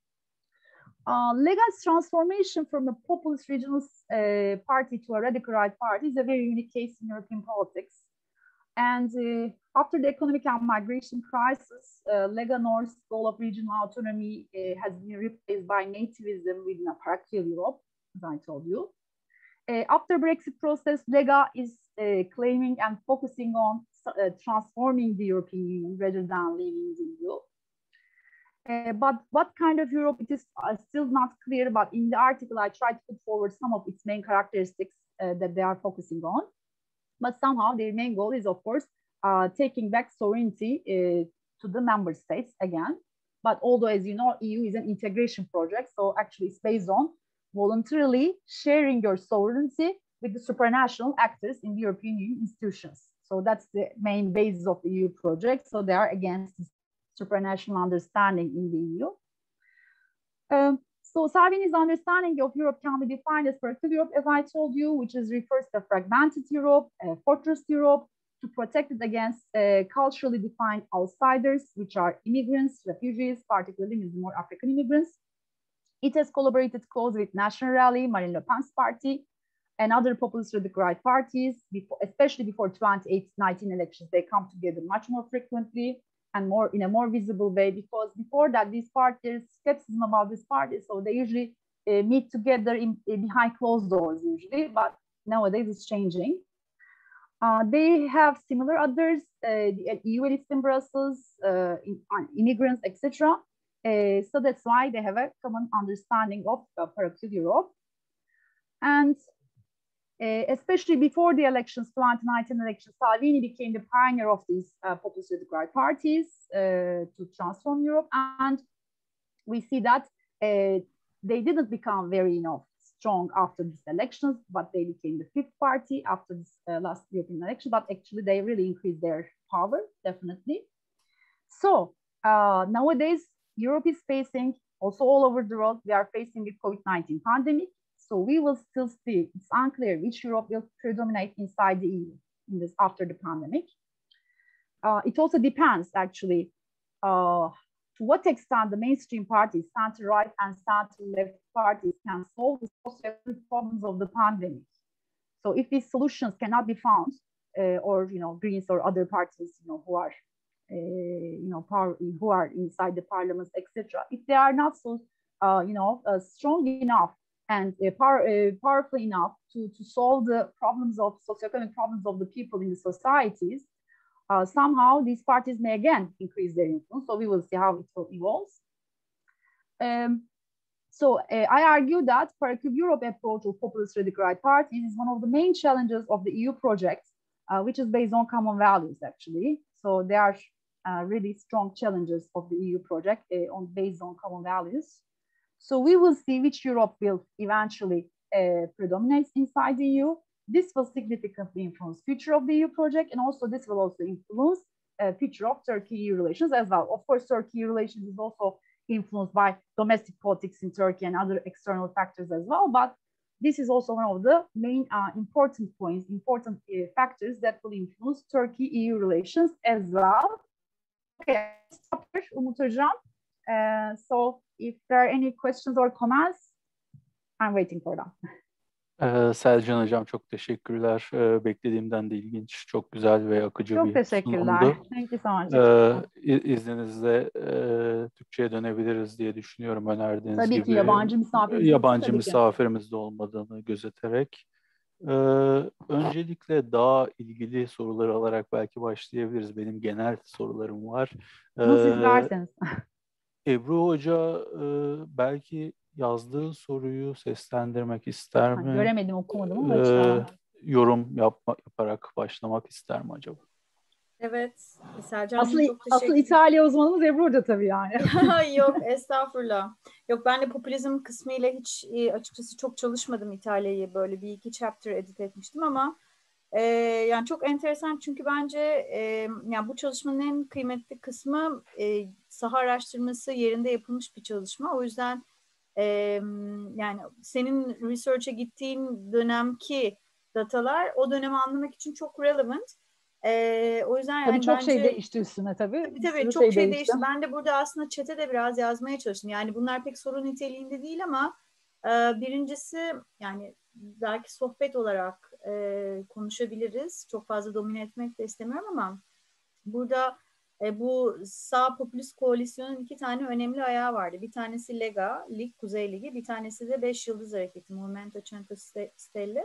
uh, Lega's transformation from a populist regional uh, party to a radical right party is a very unique case in European politics. And uh, after the economic and migration crisis, uh, Lega Nord's goal of regional autonomy uh, has been replaced by nativism within a parochial Europe, as I told you. Uh, after Brexit process, Lega is uh, claiming and focusing on uh, transforming the European Union rather than leaving the E U. Uh, but what kind of Europe, it is uh, still not clear, but in the article, I tried to put forward some of its main characteristics uh, that they are focusing on. But somehow their main goal is, of course, uh, taking back sovereignty uh, to the member states again. But although, as you know, E U is an integration project, so actually it's based on voluntarily sharing your sovereignty with the supranational actors in the European Union institutions. So that's the main basis of the E U project. So they are against supranational understanding in the E U. Um, so Salvini's understanding of Europe can be defined as parochial Europe, as I told you, which is refers to a fragmented Europe, a fortress Europe, to protect it against uh, culturally defined outsiders, which are immigrants, refugees, particularly Muslim or African immigrants. It has collaborated closely with National Rally, Marine Le Pen's party, and other populist radical right parties, before, especially before twenty nineteen elections. They come together much more frequently and more in a more visible way, because before that, these parties, skepticism about these parties, so they usually uh, meet together in, uh, behind closed doors usually, but nowadays it's changing. Uh, they have similar others, uh, the E U elites in Brussels, uh, in, uh, immigrants, et cetera. Uh, so that's why they have a common understanding of uh, parochial Europe. And uh, especially before the elections, twenty nineteen elections, Salvini became the pioneer of these uh, populist radical right parties uh, to transform Europe. And we see that uh, they didn't become very, you know, strong after these elections, but they became the fifth party after this uh, last European election. But actually, they really increased their power, definitely. So uh, nowadays, Europe is facing, also all over the world, we are facing the COVID nineteen pandemic. So we will still see, it's unclear which Europe will predominate inside the E U in this after the pandemic. Uh, it also depends, actually, uh, to what extent the mainstream parties, center-right and center-left parties, can solve the social problems of the pandemic. So if these solutions cannot be found, uh, or, you know, Greens or other parties, you know, who are Uh, you know, power, who are inside the parliaments, et cetera. If they are not so, uh, you know, uh, strong enough and uh, power, uh, powerful enough to, to solve the problems of socioeconomic problems of the people in the societies, uh, somehow these parties may again increase their influence. So we will see how it evolves. Um, so uh, I argue that parochial Europe approach of populist radical right parties is one of the main challenges of the E U project, uh, which is based on common values, actually. So they are Uh, really strong challenges of the E U project uh, on based on common values. So we will see which Europe will eventually uh, predominate inside the E U. This will significantly influence future of the E U project, and also this will also influence uh, future of Turkey-E U relations as well. Of course, Turkey-E U relations is also influenced by domestic politics in Turkey and other external factors as well. But this is also one of the main uh, important points, important uh, factors that will influence Turkey-E U relations as well. Okay, Umut Hocam. Uh, so if there are any questions or comments, I'm waiting for them. Ee, Selcan Hocam çok teşekkürler. Ee, beklediğimden de ilginç, çok güzel ve akıcı çok bir teşekkürler. sunumdu. Thank you so much. Ee, izninizle e, Türkçe'ye dönebiliriz diye düşünüyorum önerdiğiniz Tabii gibi. ki yabancı misafirimiz Yabancı misafirimiz de olmadığını gözeterek. Ee, öncelikle daha ilgili soruları alarak belki başlayabiliriz. Benim genel sorularım var. Ee, Nasıl isterseniz. Ebru Hoca e, belki yazdığı soruyu seslendirmek ister mi? Ha, göremedim, okumadım ama Ee, yorum yapma, yaparak başlamak ister mi acaba? Evet, Selcan asıl, çok teşekkür asıl İtalya uzmanımız Ebru Hoca tabii yani. Yok, estağfurullah. Yok, ben de popülizm kısmıyla hiç e, açıkçası çok çalışmadım İtalya'yı. Böyle bir iki chapter edit etmiştim ama e, yani çok enteresan çünkü bence e, yani bu çalışmanın en kıymetli kısmı e, saha araştırması yerinde yapılmış bir çalışma. O yüzden e, yani senin research'e gittiğin dönemki datalar o dönemi anlamak için çok relevant. Ee, o yüzden tabii yani çok bence, şey değişti üstüne tabii. Tabii tabii Bir çok şey, şey değişti. değişti. Ben de burada aslında chat'e de biraz yazmaya çalıştım. Yani bunlar pek soru niteliğinde değil ama e, birincisi yani belki sohbet olarak e, konuşabiliriz. Çok fazla domine etmek de istemiyorum ama burada e, bu sağ popülist koalisyonun iki tane önemli ayağı vardı. Bir tanesi Lega, Lig, Kuzey Ligi. Bir tanesi de Beş Yıldız Hareketi, Movimento Cinque Stelle.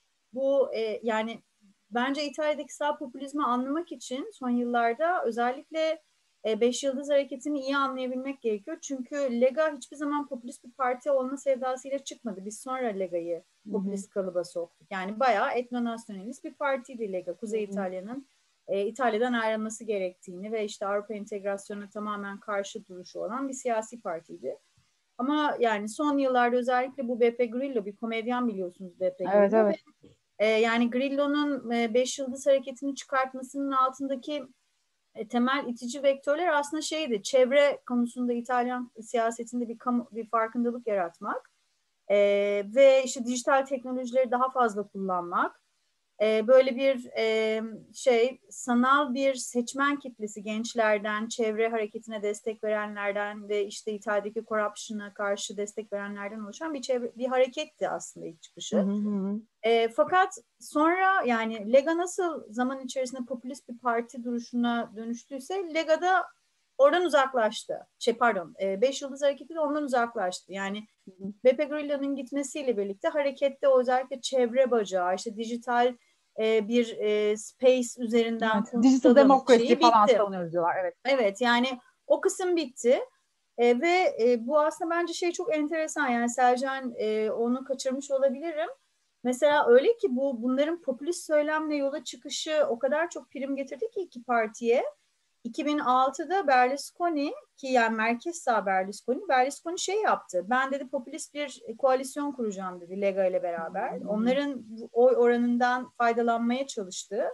Bu e, yani bence İtalya'daki sağ popülizmi anlamak için son yıllarda özellikle e, Beş Yıldız Hareketi'ni iyi anlayabilmek gerekiyor. Çünkü Lega hiçbir zaman popülist bir parti olma sevdasıyla çıkmadı. Biz sonra Lega'yı popülist kalıba soktuk. Yani bayağı etnonasyonalist bir partiydi Lega. Kuzey İtalya'nın e, İtalya'dan ayrılması gerektiğini ve işte Avrupa entegrasyonuna tamamen karşı duruşu olan bir siyasi partiydi. Ama yani son yıllarda özellikle bu Beppe Grillo, bir komedyen biliyorsunuz Beppe Grillo. Evet, evet. Ve, e, yani Grillo'nun e, Beş Yıldız Hareketi'ni çıkartmasının altındaki e, temel itici vektörler aslında şeydi, çevre konusunda İtalyan siyasetinde bir, kamu, bir farkındalık yaratmak e, ve işte dijital teknolojileri daha fazla kullanmak. Böyle bir e, şey sanal bir seçmen kitlesi gençlerden, çevre hareketine destek verenlerden ve işte İtalya'daki corruption'a karşı destek verenlerden oluşan bir çevre, bir hareketti aslında ilk çıkışı. Hı hı. E, fakat sonra yani Lega nasıl zaman içerisinde popülist bir parti duruşuna dönüştüyse Lega'da oradan uzaklaştı. Şey pardon, e, Beş Yıldız Hareketi de ondan uzaklaştı. Yani Beppe Grillo'nun gitmesiyle birlikte harekette özellikle çevre bacağı, işte dijital e, bir e, space üzerinden evet, dijital demokrasi falan bitti. savunuyoruz diyorlar. Evet. Evet, yani o kısım bitti. E, ve e, bu aslında bence şey çok enteresan. Yani Selcan e, onu kaçırmış olabilirim. Mesela öyle ki bu bunların popülist söylemle yola çıkışı o kadar çok prim getirdi ki iki partiye. iki bin altıda Berlusconi, ki yani merkez sağ Berlusconi, Berlusconi şey yaptı. Ben dedi popülist bir koalisyon kuracağım dedi Lega ile beraber. Hmm. Onların oy oranından faydalanmaya çalıştı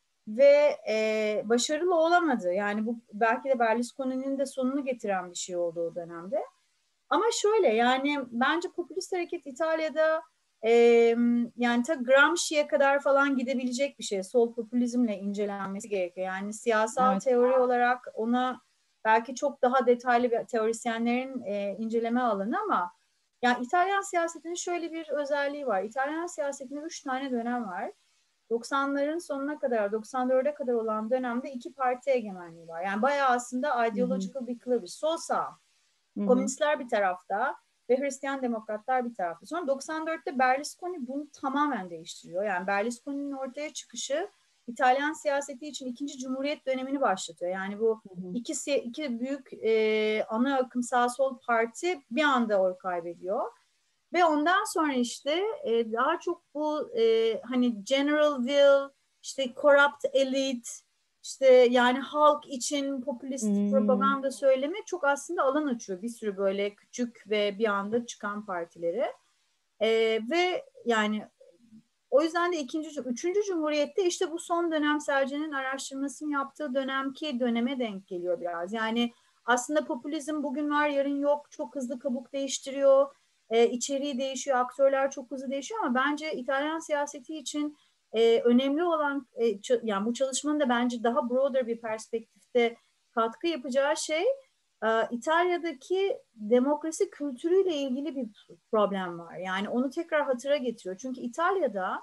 ve e, başarılı olamadı. Yani bu belki de Berlusconi'nin de sonunu getiren bir şey oldu o dönemde. Ama şöyle yani bence popülist hareket İtalya'da e, yani ta Gramsci'ye kadar falan gidebilecek bir şey. Sol popülizmle incelenmesi gerekiyor. Yani siyasal evet. teori olarak ona belki çok daha detaylı bir teorisyenlerin e, inceleme alanı ama yani İtalyan siyasetinin şöyle bir özelliği var. İtalyan siyasetinde üç tane dönem var. doksanların sonuna kadar, doksan dörde kadar olan dönemde iki parti egemenliği var. Yani bayağı aslında ideological bir kılavuz. Sol sağ. Hı-hı. Komünistler bir tarafta ve Hristiyan demokratlar bir tarafta. Sonra doksan dörtte Berlusconi bunu tamamen değiştiriyor. Yani Berlusconi'nin ortaya çıkışı İtalyan siyaseti için ikinci Cumhuriyet dönemini başlatıyor. Yani bu iki, iki büyük e, ana akım sağ sol parti bir anda oy kaybediyor. Ve ondan sonra işte e, daha çok bu e, hani general will, işte corrupt elite, işte yani halk için popülist hmm. propaganda söyleme çok aslında alan açıyor bir sürü böyle küçük ve bir anda çıkan partilere. E, ve yani o yüzden de ikinci, üçüncü Cumhuriyet'te işte bu son dönem Selcan'ın araştırmasını yaptığı dönemki döneme denk geliyor biraz. Yani aslında popülizm bugün var, yarın yok. Çok hızlı kabuk değiştiriyor. E, içeriği değişiyor. Aktörler çok hızlı değişiyor ama bence İtalyan siyaseti için e, önemli olan e, ç- yani bu çalışmanın da bence daha broader bir perspektifte katkı yapacağı şey e, İtalya'daki demokrasi kültürüyle ilgili bir problem var. Yani onu tekrar hatıra getiriyor. Çünkü İtalya'da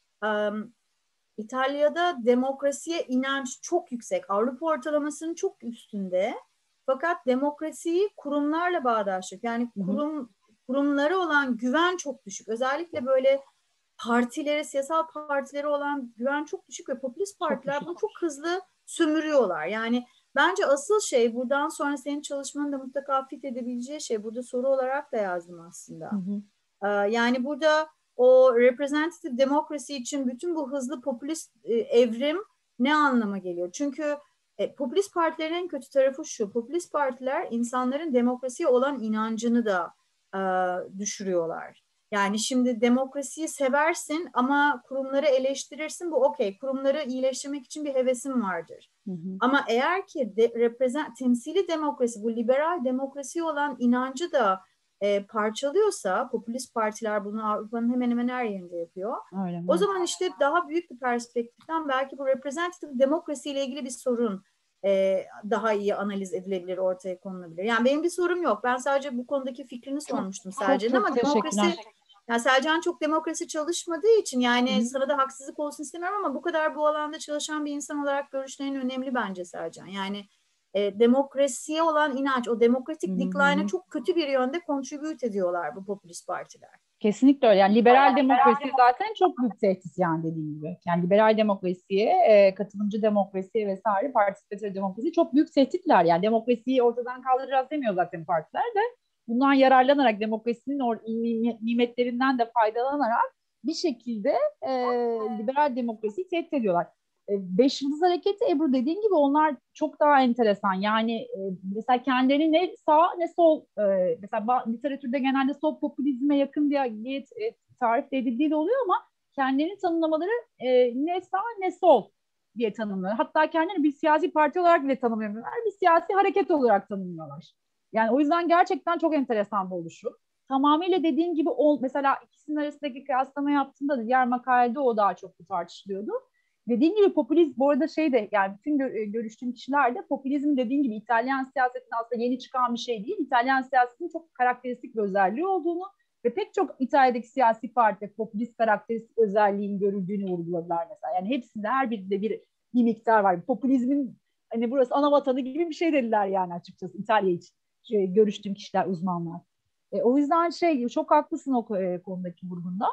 um, İtalya'da demokrasiye inanç çok yüksek. Avrupa ortalamasının çok üstünde. Fakat demokrasiyi kurumlarla bağdaştık. Yani kurum kurumlara olan güven çok düşük. Özellikle böyle partilere, siyasal partilere olan güven çok düşük ve popülist partiler çok bunu çok hızlı sömürüyorlar. Yani bence asıl şey, buradan sonra senin çalışmanın da mutlaka fit edebileceği şey, burada soru olarak da yazdım aslında. Hı hı. Ee, yani burada o representative demokrasi için bütün bu hızlı popülist e, evrim ne anlama geliyor? Çünkü e, popülist partilerin en kötü tarafı şu: popülist partiler insanların demokrasiye olan inancını da e, düşürüyorlar. Yani şimdi demokrasiyi seversin ama kurumları eleştirirsin, bu okey. Kurumları iyileştirmek için bir hevesin vardır. Hı hı. Ama eğer ki de, reprezent, temsili demokrasi, bu liberal demokrasiye olan inancı da e, parçalıyorsa, popülist partiler bunu Avrupa'nın hemen hemen her yerinde yapıyor. Öyle, o zaman işte daha büyük bir perspektiften belki bu representative demokrasi ile ilgili bir sorun e, daha iyi analiz edilebilir, ortaya konulabilir. Yani benim bir sorum yok. Ben sadece bu konudaki fikrini sormuştum Selcan'ın, ama demokrasi, yani Selcan çok demokrasi çalışmadığı için yani Hı-hı. sana da haksızlık olsun istemiyorum ama bu kadar bu alanda çalışan bir insan olarak görüşlerin önemli bence Selcan. Yani e, demokrasiye olan inanç, o demokratik decline'a çok kötü bir yönde contribute ediyorlar bu popülist partiler. Kesinlikle öyle. Yani liberal yani, demokrasi liberal zaten çok büyük tehdit yani, dediğim gibi. Yani liberal demokrasiye, e, katılımcı demokrasiye vesaire, partisipatif demokrasi çok büyük tehditler. Yani demokrasiyi ortadan kaldıracağız demiyor zaten partiler de. Bundan yararlanarak, demokrasinin o nimetlerinden de faydalanarak bir şekilde e, liberal demokrasiyi tehdit ediyorlar. E, Beş Yıldız Hareketi, Ebru, dediğin gibi onlar çok daha enteresan. Yani e, mesela kendilerini ne sağ ne sol, e, mesela literatürde genelde sol popülizme yakın diye, diye e, tarif edildiği de oluyor ama kendilerini tanımlamaları e, ne sağ ne sol diye tanımlıyorlar. Hatta kendilerini bir siyasi parti olarak bile tanımlamıyorlar. Bir siyasi hareket olarak tanımlıyorlar. Yani o yüzden gerçekten çok enteresan bir oluşum. Tamamıyla dediğin gibi ol, mesela ikisinin arasındaki kıyaslama yaptığında da diğer makalede o daha çok tartışılıyordu. Dediğin gibi popülizm, bu arada şey de, yani bütün gö- görüştüğüm kişiler de popülizm dediğin gibi İtalyan siyasetinin aslında yeni çıkan bir şey değil. İtalyan siyasetinin çok karakteristik bir özelliği olduğunu ve pek çok İtalya'daki siyasi parti popülist karakteristik özelliğin görüldüğünü vurguladılar mesela. Yani hepsinde, her birinde bir, bir miktar var. Popülizmin hani burası ana vatanı gibi bir şey dediler yani, açıkçası İtalya için. Şey, görüştüğüm kişiler, uzmanlar. E, o yüzden şey, çok haklısın o e, konudaki vurgunda.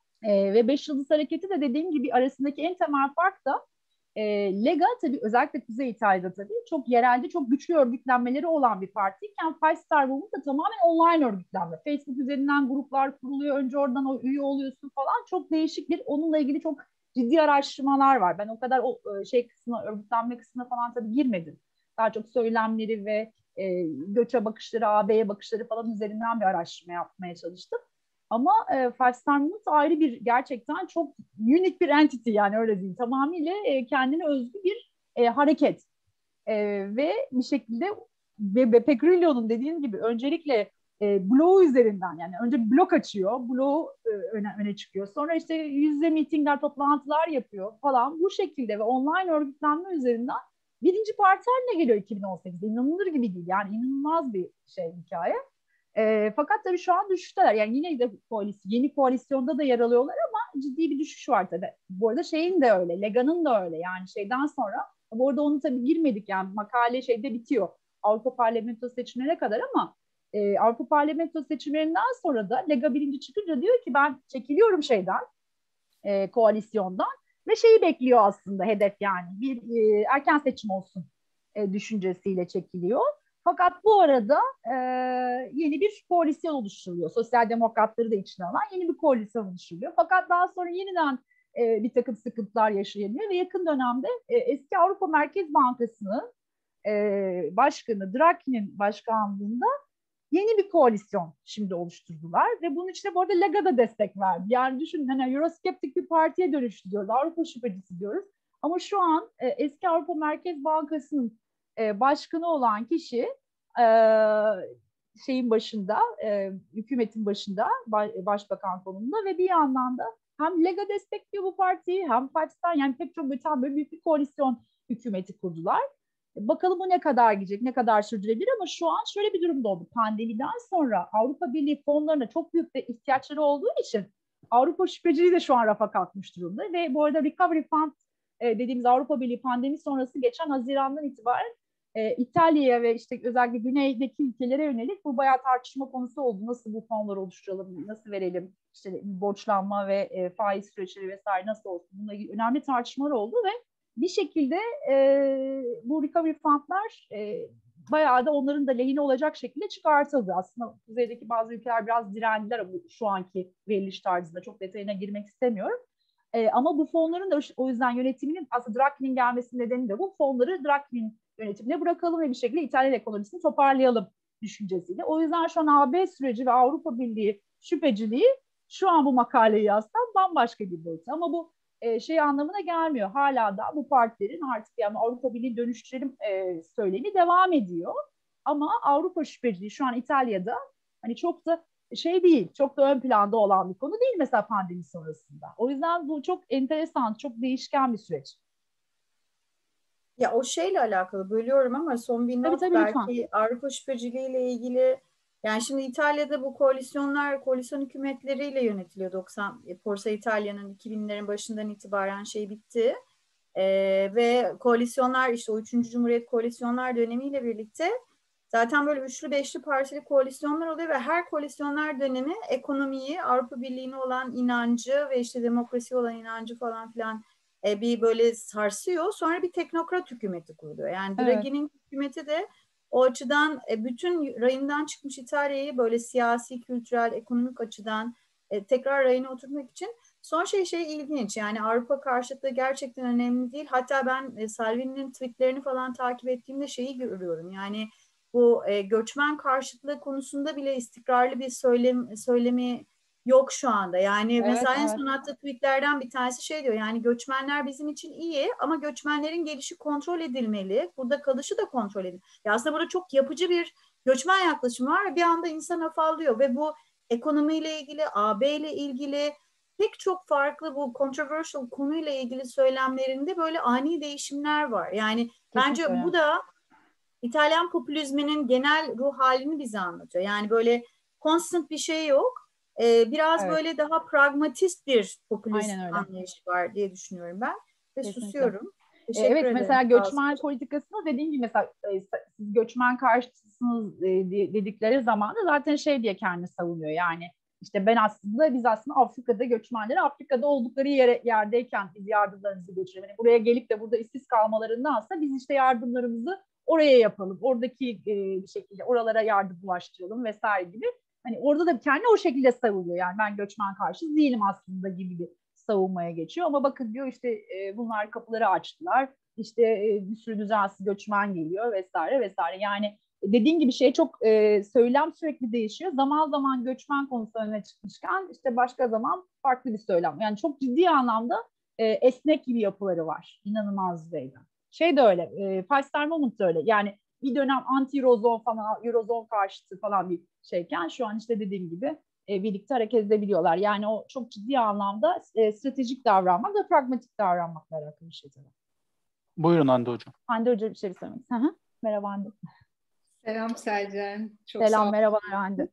E, ve Beş Yıldız Hareketi de dediğim gibi arasındaki en temel fark da e, Lega, tabii özellikle Kuzey İtalya'da tabii çok yerelde çok güçlü örgütlenmeleri olan bir partiyken Five Star Woman da tamamen online örgütlenme. Facebook üzerinden gruplar kuruluyor, önce oradan o üye oluyorsun falan, çok değişik bir, onunla ilgili çok ciddi araştırmalar var. Ben o kadar o şey kısmına, örgütlenme kısmına falan tabii girmedim. Daha çok söylemleri ve e, göçe bakışları, A B'ye bakışları falan üzerinden bir araştırma yapmaya çalıştım. Ama e, Five Star Movement ayrı bir, gerçekten çok unique bir entity, yani öyle diyeyim. Tamamıyla e, kendine özgü bir e, hareket. E, ve bir şekilde ve, ve Peccarillo'nun dediğim gibi öncelikle e, bloğu üzerinden, yani önce blok açıyor, bloğu e, öne, öne çıkıyor. Sonra işte yüz yüze mitingler, toplantılar yapıyor falan, bu şekilde ve online örgütlenme üzerinden birinci parti haline geliyor iki bin on sekizde. İnanılır gibi değil, yani inanılmaz bir şey, hikaye. E, fakat tabii şu an düşüşteler. Yani yine de koalisyon, yeni koalisyonda da yer alıyorlar ama ciddi bir düşüş var tabii. Bu arada şeyin de öyle, Lega'nın da öyle. Yani şeyden sonra, bu arada onu tabii girmedik, yani makale şeyde bitiyor. Avrupa Parlamento seçimlerine kadar ama e, Avrupa Parlamento seçimlerinden sonra da Lega birinci çıkınca diyor ki ben çekiliyorum şeyden, e, koalisyondan ve şeyi bekliyor aslında, hedef yani bir e, erken seçim olsun e, düşüncesiyle çekiliyor. Fakat bu arada e, yeni bir koalisyon oluşturuluyor. Sosyal demokratları da içine alan yeni bir koalisyon oluşturuluyor. Fakat daha sonra yeniden e, bir takım sıkıntılar yaşanıyor ve yakın dönemde e, eski Avrupa Merkez Bankası'nın e, başkanı Draghi'nin başkanlığında yeni bir koalisyon şimdi oluşturdular ve bunun içine bu arada Lega da destek verdi. Yani düşünün, hani Euroskeptik bir partiye dönüştü diyoruz, Avrupa şüphecisi diyoruz. Ama şu an e, eski Avrupa Merkez Bankası'nın e, başkanı olan kişi e, şeyin başında, e, hükümetin başında, başbakan konumunda ve bir yandan da hem Lega destekliyor bu partiyi hem Five Star, yani pek çok tam böyle büyük bir koalisyon hükümeti kurdular. Bakalım bu ne kadar gidecek, ne kadar sürdürebilir ama şu an şöyle bir durumda oldu. Pandemiden sonra Avrupa Birliği fonlarına çok büyük de ihtiyaçları olduğu için Avrupa şüpheciliği de şu an rafa kalkmış durumda. Ve bu arada Recovery Fund e, dediğimiz Avrupa Birliği pandemi sonrası geçen Haziran'dan itibaren e, İtalya'ya ve işte özellikle güneydeki ülkelere yönelik bu bayağı tartışma konusu oldu. Nasıl bu fonları oluşturalım, nasıl verelim, işte borçlanma ve e, faiz süreçleri vesaire nasıl olsun? Bununla ilgili önemli tartışmalar oldu ve bir şekilde e, bu recovery fundlar e, bayağı da onların da lehine olacak şekilde çıkartıldı. Aslında kuzeydeki bazı ülkeler biraz direndiler bu şu anki veriliş tarzında. Çok detayına girmek istemiyorum. E, ama bu fonların da o yüzden yönetiminin, aslında Draghi'nin gelmesi nedeni de bu. Fonları Draghi'nin yönetimine bırakalım ve bir şekilde İtalyan ekonomisini toparlayalım düşüncesiyle. O yüzden şu an A B süreci ve Avrupa Birliği şüpheciliği şu an bu makaleyi yazsam bambaşka bir boyut. Ama bu e, şey anlamına gelmiyor. Hala da bu partilerin artık yani Avrupa Birliği dönüştürelim e, söylemi devam ediyor. Ama Avrupa şüpheciliği şu an İtalya'da hani çok da şey değil, çok da ön planda olan bir konu değil mesela pandemi sonrasında. O yüzden bu çok enteresan, çok değişken bir süreç. Ya o şeyle alakalı bölüyorum ama son bir not tabii, tabii, belki lütfen. Avrupa şüpheciliğiyle ilgili. Yani şimdi İtalya'da bu koalisyonlar, koalisyon hükümetleriyle yönetiliyor. doksan Forza Italia'nın iki binlerin başından itibaren şey bitti. Ee, ve koalisyonlar işte o üçüncü Cumhuriyet koalisyonlar dönemiyle birlikte zaten böyle üçlü beşli partili koalisyonlar oluyor ve her koalisyonlar dönemi ekonomiyi, Avrupa Birliği'ne olan inancı ve işte demokrasi olan inancı falan filan e, bir böyle sarsıyor. Sonra bir teknokrat hükümeti kuruluyor. Yani Draghi'nin evet. hükümeti de o açıdan e, bütün rayından çıkmış İtalya'yı böyle siyasi, kültürel, ekonomik açıdan e, tekrar rayına oturtmak için. Son şey şey ilginç, yani Avrupa karşıtlığı gerçekten önemli değil. Hatta ben e, Salvini'nin tweetlerini falan takip ettiğimde şeyi görüyorum. Yani bu e, göçmen karşıtlığı konusunda bile istikrarlı bir söylem, söylemi yok şu anda. Yani evet, mesela evet. en son attığı tweetlerden bir tanesi şey diyor. Yani göçmenler bizim için iyi ama göçmenlerin gelişi kontrol edilmeli. Burada kalışı da kontrol edilmeli. Ya aslında burada çok yapıcı bir göçmen yaklaşımı var. Bir anda insan afallıyor ve bu ekonomiyle ilgili, A B ile ilgili pek çok farklı bu controversial konuyla ilgili söylemlerinde böyle ani değişimler var. Yani kesinlikle bence bu da İtalyan popülizminin genel ruh halini bize anlatıyor. Yani böyle constant bir şey yok. Ee, biraz evet. böyle daha pragmatist bir popülist anlayış var diye düşünüyorum ben. Ve kesinlikle. Susuyorum. Teşekkür evet ederim. Mesela göçmen Ağzı. politikasını dediğim gibi mesela siz göçmen karşıtısınız dedikleri zaman da zaten şey diye kendini savunuyor. Yani işte ben aslında biz aslında Afrika'da göçmenleri Afrika'da oldukları yere, yerdeyken biz yardımlarımızı götürelim. Yani buraya gelip de burada işsiz kalmalarındansa biz işte yardımlarımızı oraya yapalım. Oradaki e, bir şekilde oralara yardım ulaştıralım vesaire gibi. Hani orada da kendi o şekilde savunuyor. Yani ben göçmen karşı değilim aslında gibi bir savunmaya geçiyor. Ama bakın diyor işte e, bunlar kapıları açtılar. İşte e, bir sürü düzensiz göçmen geliyor vesaire vesaire. Yani dediğin gibi şey çok e, söylem sürekli değişiyor. Zaman zaman göçmen konusu öne çıkmışken işte başka zaman farklı bir söylem. Yani çok ciddi anlamda e, esnek gibi yapıları var. İnanılmaz düzeyde. Şey de öyle, e, Five Star Moment da öyle. Yani bir dönem anti-Eurozone falan, Eurozone karşıtı falan bir şeyken şu an işte dediğim gibi e, birlikte hareket edebiliyorlar. Yani o çok ciddi anlamda e, stratejik davranmak ve pragmatik davranmakla alakalı bir şey. Buyurun Hande Hocam. Hande Hocam bir şey söylemek istedim. Merhaba Hande. Selam Selcan. Çok Selam, merhabalar Hande.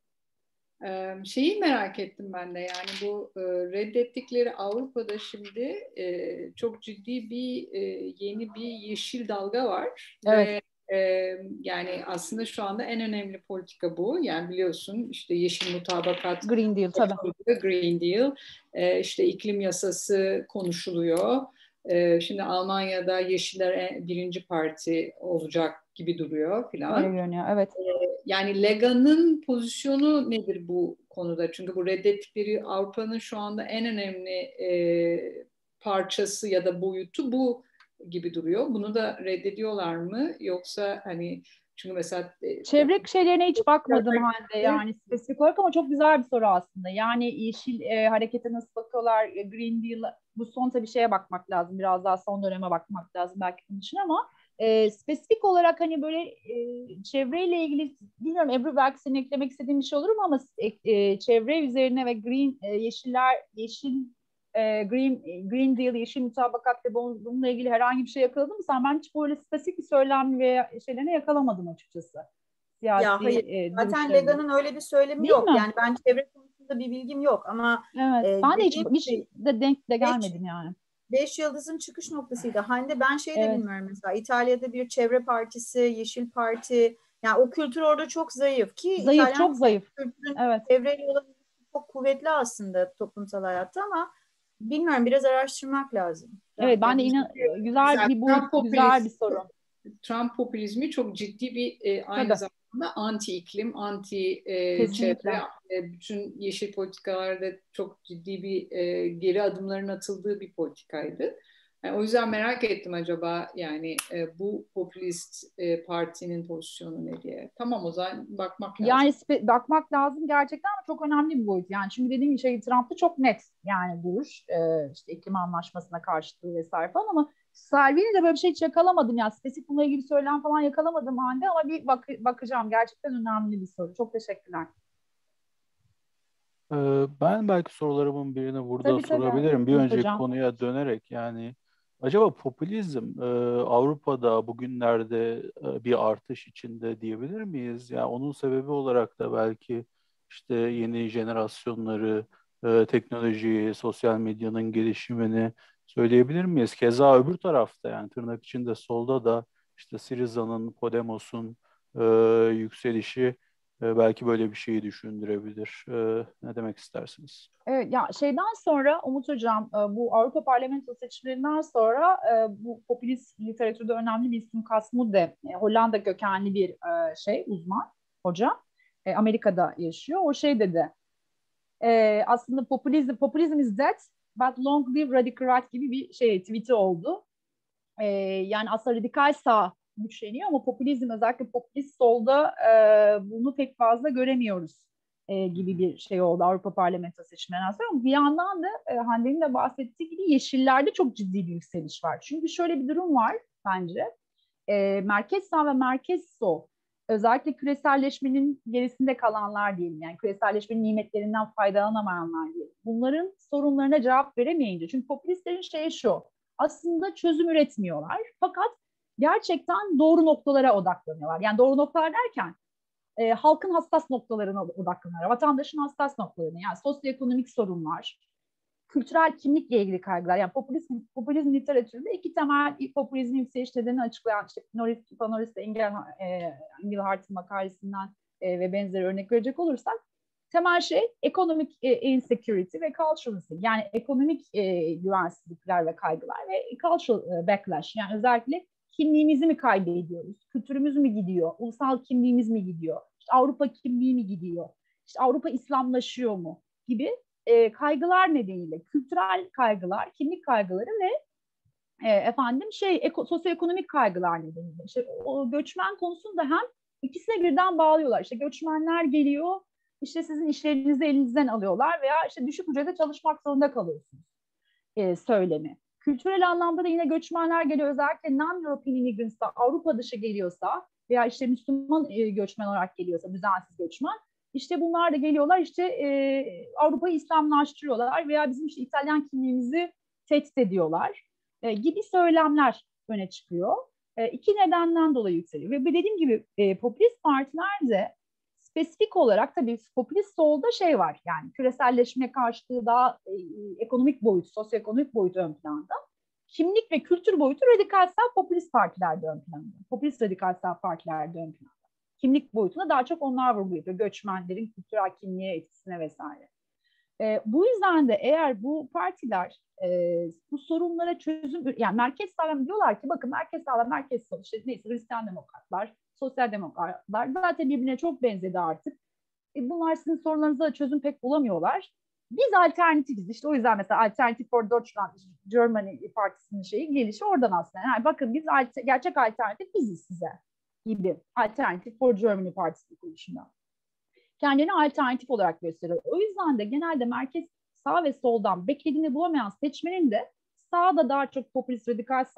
Ee, şeyi merak ettim ben de, yani bu e, reddettikleri Avrupa'da şimdi e, çok ciddi bir e, yeni bir yeşil dalga var. Evet. Ve e, yani aslında şu anda en önemli politika bu. Yani biliyorsun işte yeşil mutabakat. Green Deal tabii. Green Deal. E, işte iklim yasası konuşuluyor. E, şimdi Almanya'da Yeşiller birinci parti olacak gibi duruyor filan. Öyle görünüyor, evet. E, yani Lega'nın pozisyonu nedir bu konuda? Çünkü bu reddettikleri Avrupa'nın şu anda en önemli e, parçası ya da boyutu bu gibi duruyor. Bunu da reddediyorlar mı? Yoksa hani çünkü mesela çevre şeylerine hiç bakmadım Hande yani spesifik olarak, ama çok güzel bir soru aslında. Yani yeşil e, harekete nasıl bakıyorlar, Green Deal, bu son tabii şeye bakmak lazım, biraz daha son döneme bakmak lazım belki bunun için, ama E, spesifik olarak hani böyle e, çevreyle ilgili bilmiyorum Ebru belki senin eklemek istediğin bir şey olur mu ama e, çevre üzerine ve green e, yeşiller yeşil e, green green deal yeşil mutabakat ve bununla ilgili herhangi bir şey yakaladın mı sen? Ben hiç böyle spesifik bir söylem veya şeylerine yakalamadım açıkçası. Siyasi Ya hayır. e, Zaten duruşlarını. Lega'nın öyle bir söylemi Değil yok. mi? Yani ben çevre konusunda bir bilgim yok ama Evet. e, Ben de hiç dediğim bir gibi şey de denk de beş, gelmedim yani. beş yıldızın çıkış noktasıydı. Hande ben şey de Evet. bilmiyorum mesela İtalya'da bir çevre partisi, Yeşil Parti. Yani o kültür orada çok zayıf ki Zayıf, İtalyan çok zayıf. kültürün Evet. çevreyle olan ilişkisi çok kuvvetli aslında toplumsal hayatta ama bilmiyorum biraz araştırmak lazım. Evet ben de Yani inan güzel Mesela bir boyut, Trump güzel bir popülizmi, sorun. Trump popülizmi çok ciddi bir e, aynı Tabii. zamanda anti iklim, anti e, Kesinlikle. çevre, e, bütün yeşil politikalarda çok ciddi bir e, geri adımların atıldığı bir politikaydı. Yani o yüzden merak ettim acaba yani e, bu popülist e, partinin pozisyonu ne diye. Tamam o zaman bakmak lazım. Yani spe- bakmak lazım gerçekten ama çok önemli bir boyut. Yani çünkü dediğim gibi şey Trump'ta çok net yani duruş e, işte iklim anlaşmasına karşıtlığı vesaire falan ama Salvini'de böyle bir şey hiç yakalamadım. Yani spesifik bununla ilgili söylem falan yakalamadım halde ama bir bak bakacağım. Gerçekten önemli bir soru. Çok teşekkürler. Ee, Ben belki sorularımın birini burada Tabii tabii sorabilirim. Bir Umut önceki Hocam. konuya dönerek yani acaba popülizm e, Avrupa'da bugünlerde e, bir artış içinde diyebilir miyiz? Yani onun sebebi olarak da belki işte yeni jenerasyonları, e, teknolojiyi, sosyal medyanın gelişimini söyleyebilir miyiz? Keza öbür tarafta yani tırnak içinde solda da işte Syriza'nın, Podemos'un e, yükselişi e, belki böyle bir şeyi düşündürebilir. E, ne demek istersiniz? Evet, ya şeyden sonra Umut Hocam e, bu Avrupa Parlamento seçimlerinden sonra e, bu popülist literatürde önemli bir isim Kasmude, e, Hollanda kökenli bir e, şey uzman hoca. E, Amerika'da yaşıyor. O şey dedi. E, aslında popülizm popülizm is dead but long live radical right gibi bir şey tweet'i oldu. E, yani aslında radikal sağ güçleniyor ama popülizm özellikle popülist solda e, bunu pek fazla göremiyoruz e, gibi bir şey oldu Avrupa Parlamento seçimlerinden sonra. Ama bir yandan da e, Hande'nin de bahsettiği gibi yeşillerde çok ciddi bir yükseliş var. Çünkü şöyle bir durum var bence. E, merkez sağ ve merkez sol özellikle küreselleşmenin gerisinde kalanlar diyelim. Yani küreselleşmenin nimetlerinden faydalanamayanlar diyelim. Bunların sorunlarına cevap veremeyince. Çünkü popülistlerin şeyi şu. Aslında çözüm üretmiyorlar. Fakat gerçekten doğru noktalara odaklanıyorlar. Yani doğru noktalar derken e, halkın hassas noktalarına odaklanıyorlar. Vatandaşın hassas noktalarına. Yani sosyoekonomik sorunlar, kültürel kimlikle ilgili kaygılar. Yani popülizm, popülizm literatüründe iki temel popülizm yükseliş nedenini açıklayan işte Norris, Norris ve Engel, e, Engelhart'ın makalesinden e, ve benzeri örnek verecek olursak temel şey ekonomik e, insecurity ve cultural insecurity. Yani ekonomik e, güvensizlikler ve kaygılar ve cultural e, backlash. Yani özellikle kimliğimizi mi kaybediyoruz? Kültürümüz mü gidiyor? Ulusal kimliğimiz mi gidiyor? İşte Avrupa kimliği mi gidiyor? İşte Avrupa İslamlaşıyor mu? Gibi e, kaygılar nedeniyle kültürel kaygılar, kimlik kaygıları ve e, efendim şey eko, sosyoekonomik kaygılar nedeniyle. İşte o göçmen konusunu da hem ikisine birden bağlıyorlar. İşte göçmenler geliyor, işte sizin işlerinizi elinizden alıyorlar veya işte düşük ücrete çalışmak zorunda kalıyorsunuz e, söylemi. Kültürel anlamda da yine göçmenler geliyor. Özellikle non-European immigrants da Avrupa dışı geliyorsa veya işte Müslüman e, göçmen olarak geliyorsa, düzensiz göçmen. İşte bunlar da geliyorlar işte e, Avrupa'yı İslamlaştırıyorlar veya bizim işte İtalyan kimliğimizi tehdit ediyorlar e, gibi söylemler öne çıkıyor. E, iki nedenden dolayı yükseliyor. Ve dediğim gibi e, popülist partiler de spesifik olarak tabii popülist solda şey var yani küreselleşmeye karşıtlığı daha e, ekonomik boyut, sosyoekonomik boyut ön planda. Kimlik ve kültür boyutu radikal sağ popülist partilerde ön planda. Popülist radikal sağ partilerde ön planda. Kimlik boyutuna daha çok onlar vurgu yapıyor. Göçmenlerin kültürel kimliğe etkisine vesaire. E, bu yüzden de eğer bu partiler e, bu sorunlara çözüm, yani merkez sağlam diyorlar ki bakın merkez sağlam, merkez sol, işte neyse Hristiyan demokratlar, sosyal demokratlar zaten birbirine çok benzedi artık. E, bunlar sizin sorunlarınıza çözüm pek bulamıyorlar. Biz alternatifiz. İşte o yüzden mesela Alternative for Deutschland, Germany Partisi'nin şeyi gelişi oradan aslında. Yani bakın biz alter, gerçek alternatif biziz size gibi. Alternative for Germany Partisi'nin kuruluşundan. Kendini alternatif olarak gösteriyor. O yüzden de genelde merkez sağ ve soldan beklediğini bulamayan seçmenin de sağda daha çok popülist radikal sağ,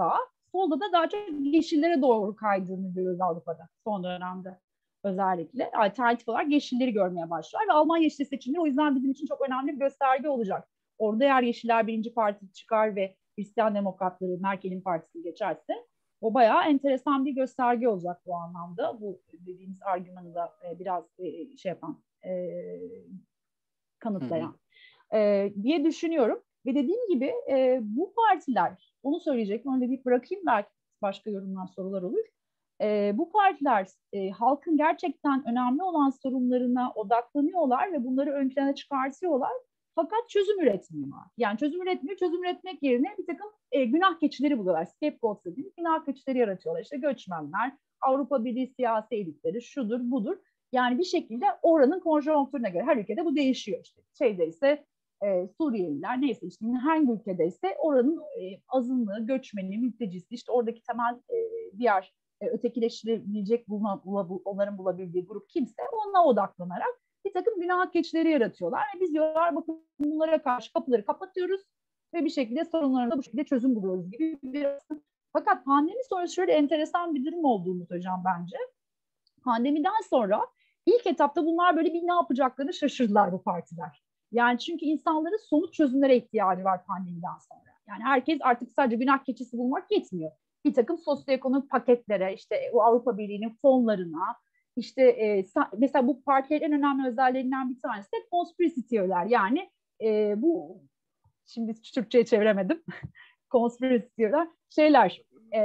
solda da daha çok yeşillere doğru kaydığını görüyoruz Avrupa'da son dönemde özellikle. Alternatif olarak yeşilleri görmeye başlar ve Alman yeşil seçimleri o yüzden bizim için çok önemli bir gösterge olacak. Orada eğer Yeşiller birinci parti çıkar ve Hristiyan Demokratları Merkel'in partisini geçerse o bayağı enteresan bir gösterge olacak bu anlamda. Bu dediğimiz argümanı da e, biraz e, şey yapan, e, kanıtlayan e, diye düşünüyorum. Ve dediğim gibi e, bu partiler, onu söyleyecektim, onu da bir bırakayım, belki başka yorumlar, sorular olur. E, bu partiler e, halkın gerçekten önemli olan sorunlarına odaklanıyorlar ve bunları ön plana çıkartıyorlar. Fakat çözüm üretmiyorlar. Yani çözüm üretmiyor, çözüm üretmek yerine bir takım e, günah keçileri buluyorlar. Scapegoat dediğimiz günah keçileri yaratıyorlar. İşte göçmenler, Avrupa Birliği siyasi elitleri, şudur budur. Yani bir şekilde oranın konjonktürüne göre her ülkede bu değişiyor. İşte şeyde ise e, Suriyeliler, neyse işte hangi ülkede ise oranın e, azınlığı, göçmeni, mültecisi, işte oradaki temel e, diğer e, ötekileştirilecek, bulunan, onların bulabildiği grup kimse ona odaklanarak bir takım günah keçileri yaratıyorlar ve biz diyorlar bakın bunlara karşı kapıları kapatıyoruz ve bir şekilde sorunlarına bu şekilde çözüm buluyoruz gibi bir. Fakat pandemi sonrası şöyle enteresan bir durum olduğunu hocam bence. Pandemiden sonra ilk etapta bunlar böyle bir ne yapacaklarını şaşırdılar bu partiler. Yani çünkü insanların somut çözümlere ihtiyacı var pandemiden sonra. Yani herkes artık sadece günah keçisi bulmak yetmiyor. Bir takım sosyoekonomik paketlere, işte o Avrupa Birliği'nin fonlarına, İşte e, mesela bu partilerin en önemli özelliklerinden bir tanesi de conspiracy teoriler. Yani e, bu, şimdi Türkçe'ye çeviremedim. Conspiracy teoriler. Şeyler. E,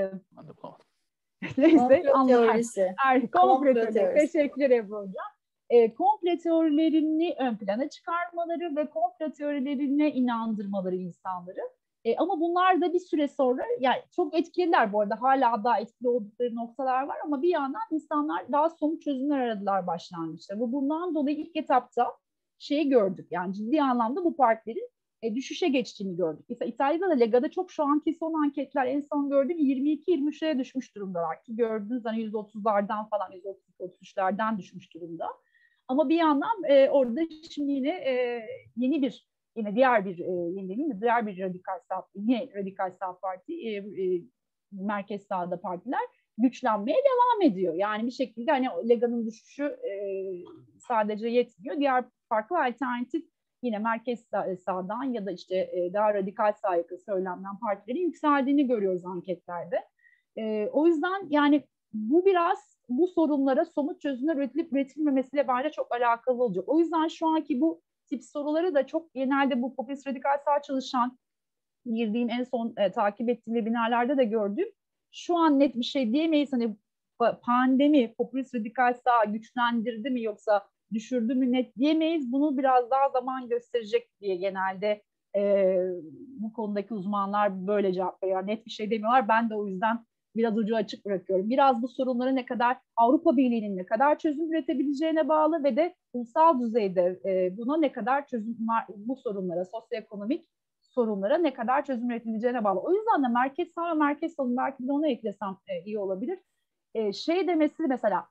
neyse. Komplo teorisi. Er, komplo teorisi. Teşekkür ederim hocam. E, komplo teorilerini ön plana çıkarmaları ve komplo teorilerine inandırmaları insanları. E, ama bunlar da bir süre sonra, yani çok etkililer bu arada, hala daha etkili oldukları noktalar var ama bir yandan insanlar daha somut çözümler aradılar başlangıçta. Bu bundan dolayı ilk etapta şeyi gördük, yani ciddi anlamda bu partilerin e, düşüşe geçtiğini gördük. Mesela İtalya'da da Lega'da çok şu anki son anketler en son gördüğüm yirmi iki yirmi üçe düşmüş durumdalar ki gördüğünüz hani yüzde otuzlardan falan yüzde otuz üçlerden düşmüş durumda. Ama bir yandan e, orada şimdi yine e, yeni bir Yine diğer bir e, yeni değil diğer bir radikal sağ, yine radikal sağ parti, e, e, merkez sağda partiler güçlenmeye devam ediyor. Yani bir şekilde hani Lega'nın düşüşü e, sadece yetmiyor. Diğer farklı alternatif yine merkez sağ, sağdan ya da işte e, daha radikal sağa yakın söylemden partilerin yükseldiğini görüyoruz anketlerde. E, o yüzden yani bu biraz bu sorunlara somut çözümler üretilip üretilmemesiyle bence çok alakalı olacak. O yüzden şu anki bu tip soruları da çok genelde bu popülist radikal sağ çalışan, girdiğim en son e, takip ettiğim webinarlarda da gördüm. Şu an net bir şey diyemeyiz. Hani pandemi popülist radikal sağ güçlendirdi mi yoksa düşürdü mü net diyemeyiz. Bunu biraz daha zaman gösterecek diye genelde e, bu konudaki uzmanlar böyle cevap veriyor. Net bir şey demiyorlar. Ben de o yüzden biraz ucu açık bırakıyorum. Biraz bu sorunlara ne kadar Avrupa Birliği'nin ne kadar çözüm üretebileceğine bağlı ve de ulusal düzeyde e, buna ne kadar çözüm, bu sorunlara, sosyoekonomik sorunlara ne kadar çözüm üretileceğine bağlı. O yüzden de merkez sağ ve merkez solun, belki de onu eklesem e, iyi olabilir. E, şey demesi mesela,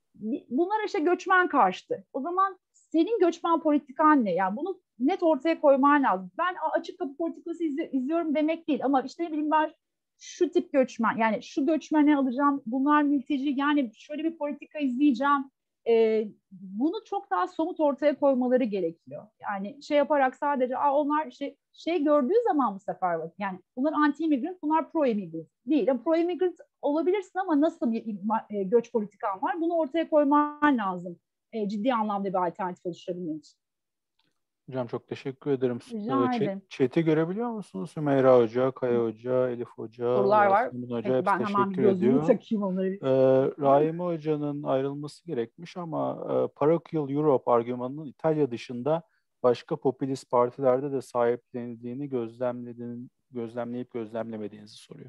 bunlar işte göçmen karşıtı. O zaman senin göçmen politikan ne? Yani bunu net ortaya koyman lazım. Ben açık kapı politikası izli, izliyorum demek değil ama işte ne bileyim ben şu tip göçmen, yani şu göçmeni alacağım, bunlar mülteci, yani şöyle bir politika izleyeceğim. Ee, bunu çok daha somut ortaya koymaları gerekiyor. Yani şey yaparak sadece Aa, onlar şey, şey gördüğü zaman bu sefer bak, yani bunlar anti-immigrant, bunlar pro-immigrant değil. Yani pro-immigrant olabilirsin ama nasıl bir e, göç politikan var? Bunu ortaya koyman lazım. E, ciddi anlamda bir alternatif oluşturabilmek için. Hocam çok teşekkür ederim. Rica ederim. Chat'i görebiliyor musunuz? Sümeyra Hoca, Kaya Hoca, Elif Hoca, sorular var. Yasemin Hoca Peki, hepsi ben hemen bir teşekkür gözlüğümü ediyor. takayım onları. Ee, Rahime Hoca'nın ayrılması gerekmiş ama e, Parochial Europe argümanının İtalya dışında başka popülist partilerde de sahiplenildiğini gözlemlediğini, gözlemleyip gözlemlemediğinizi soruyor.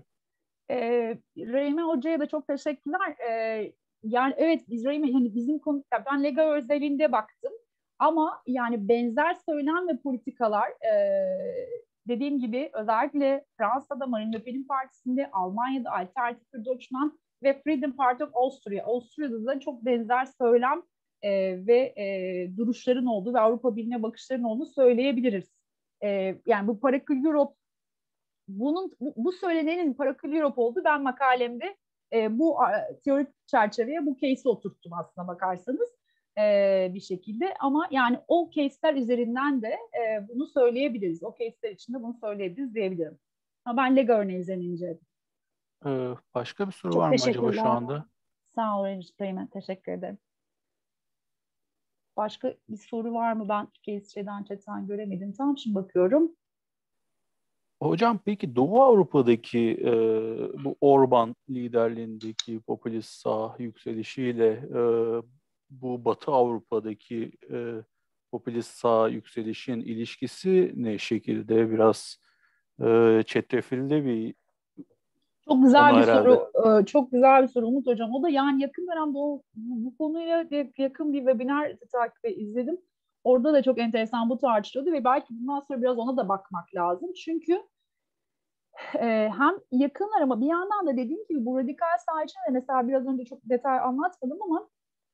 Ee, Rahime Hoca'ya da çok teşekkürler. Ee, yani evet, biz Rahime, hani bizim konu, ben Lega özelinde baktım ama yani benzer söylem ve politikalar e, dediğim gibi özellikle Fransa'da Marine Le Pen'in partisinde, Almanya'da Alternative für Deutschland ve Freedom Party of Austria. Avusturya'da da çok benzer söylem e, ve e, duruşların olduğu ve Avrupa Birliği'ne bakışların olduğunu söyleyebiliriz. E, yani bu Parochial Europe bunun bu, bu söylenenin Parakül Europe oldu. Ben makalemde e, bu a, teorik çerçeveye bu case'i oturttum aslına bakarsanız e, bir şekilde. Ama yani o case'ler üzerinden de e, bunu söyleyebiliriz. O case'ler içinde bunu söyleyebiliriz diyebilirim. Ama ben Lega örneği üzerine inceledim. Ee, başka bir soru Çok var mı acaba şu teşekkürler. anda? Sağ ol Regis Bey'ime. Teşekkür ederim. Başka bir soru var mı? Ben case şeyden chatten göremedim. Tamam, şimdi bakıyorum. Hocam peki Doğu Avrupa'daki e, bu Orban liderliğindeki popülist sağ yükselişiyle e, bu Batı Avrupa'daki e, popülist sağ yükselişin ilişkisi ne şekilde? Biraz e, çetrefilli bir Çok güzel konu bir herhalde. soru. Ee, Çok güzel bir soru Umut Hocam. O da yani yakın dönemde o, bu konuyla yakın bir webinar takip ve izledim. Orada da çok enteresan bu tartışılıyordu ve belki bundan sonra biraz ona da bakmak lazım. Çünkü e, hem yakınlar ama bir yandan da dediğim gibi bu radikal sağ için de mesela biraz önce çok detay anlatmadım ama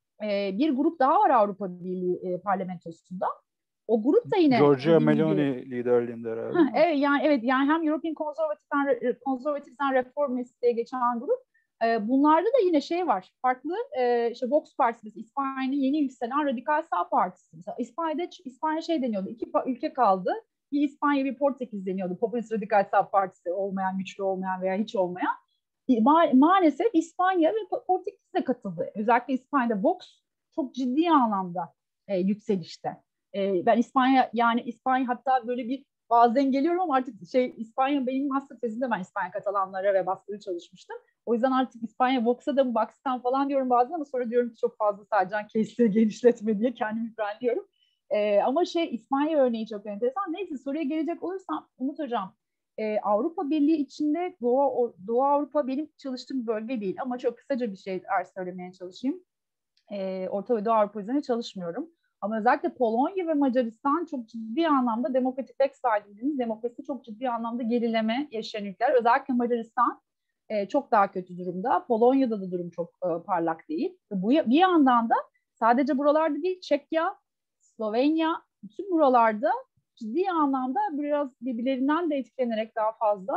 e, bir grup daha var Avrupa Birliği e, parlamentosunda. O grup da yine Giorgia dediğim gibi, Meloni liderliğinde herhalde. Heh, evet, yani evet yani hem European Conservative and, Conservatives and Reformists diye geçen grup. E, bunlarda da yine şey var. Farklı e, işte Vox Partisi, İspanya'nın yeni yükselen radikal sağ partisi. Mesela İspanya'da İspanya şey deniyordu. İki ülke kaldı. Bir İspanya, bir Portekiz deniyordu. Popülist radikal sağ partisi olmayan, güçlü olmayan veya hiç olmayan. Ma- maalesef İspanya ve Portekiz de katıldı. Özellikle İspanya'da Vox çok ciddi anlamda e, yükselişte. E, ben İspanya yani İspanya hatta böyle bir bazen geliyorum ama artık şey İspanya benim master tezimde ben İspanya Katalanlara ve baskılı çalışmıştım. O yüzden artık İspanya Vox'a da mı baksam falan diyorum bazen ama sonra diyorum ki çok fazla sadece case'leri genişletme diye kendimi frenliyorum. E, ama şey İspanya örneği çok enteresan. Neyse soruya gelecek olursam Umut Hocam, Ee, Avrupa Birliği içinde Doğu, Doğu Avrupa benim çalıştığım bölge değil ama çok kısaca bir şey söylemeye çalışayım. Ee, Orta ve Doğu Avrupa üzerine çalışmıyorum. Ama özellikle Polonya ve Macaristan çok ciddi anlamda demokratik backslide dediğimiz demokrasi çok ciddi anlamda gerileme yaşayan ülkeler. Özellikle Macaristan e, çok daha kötü durumda. Polonya'da da durum çok e, parlak değil. Bu bir yandan da sadece buralarda değil, Çekya, Slovenya, bütün buralarda ciddi anlamda biraz birbirlerinden de etkilenerek daha fazla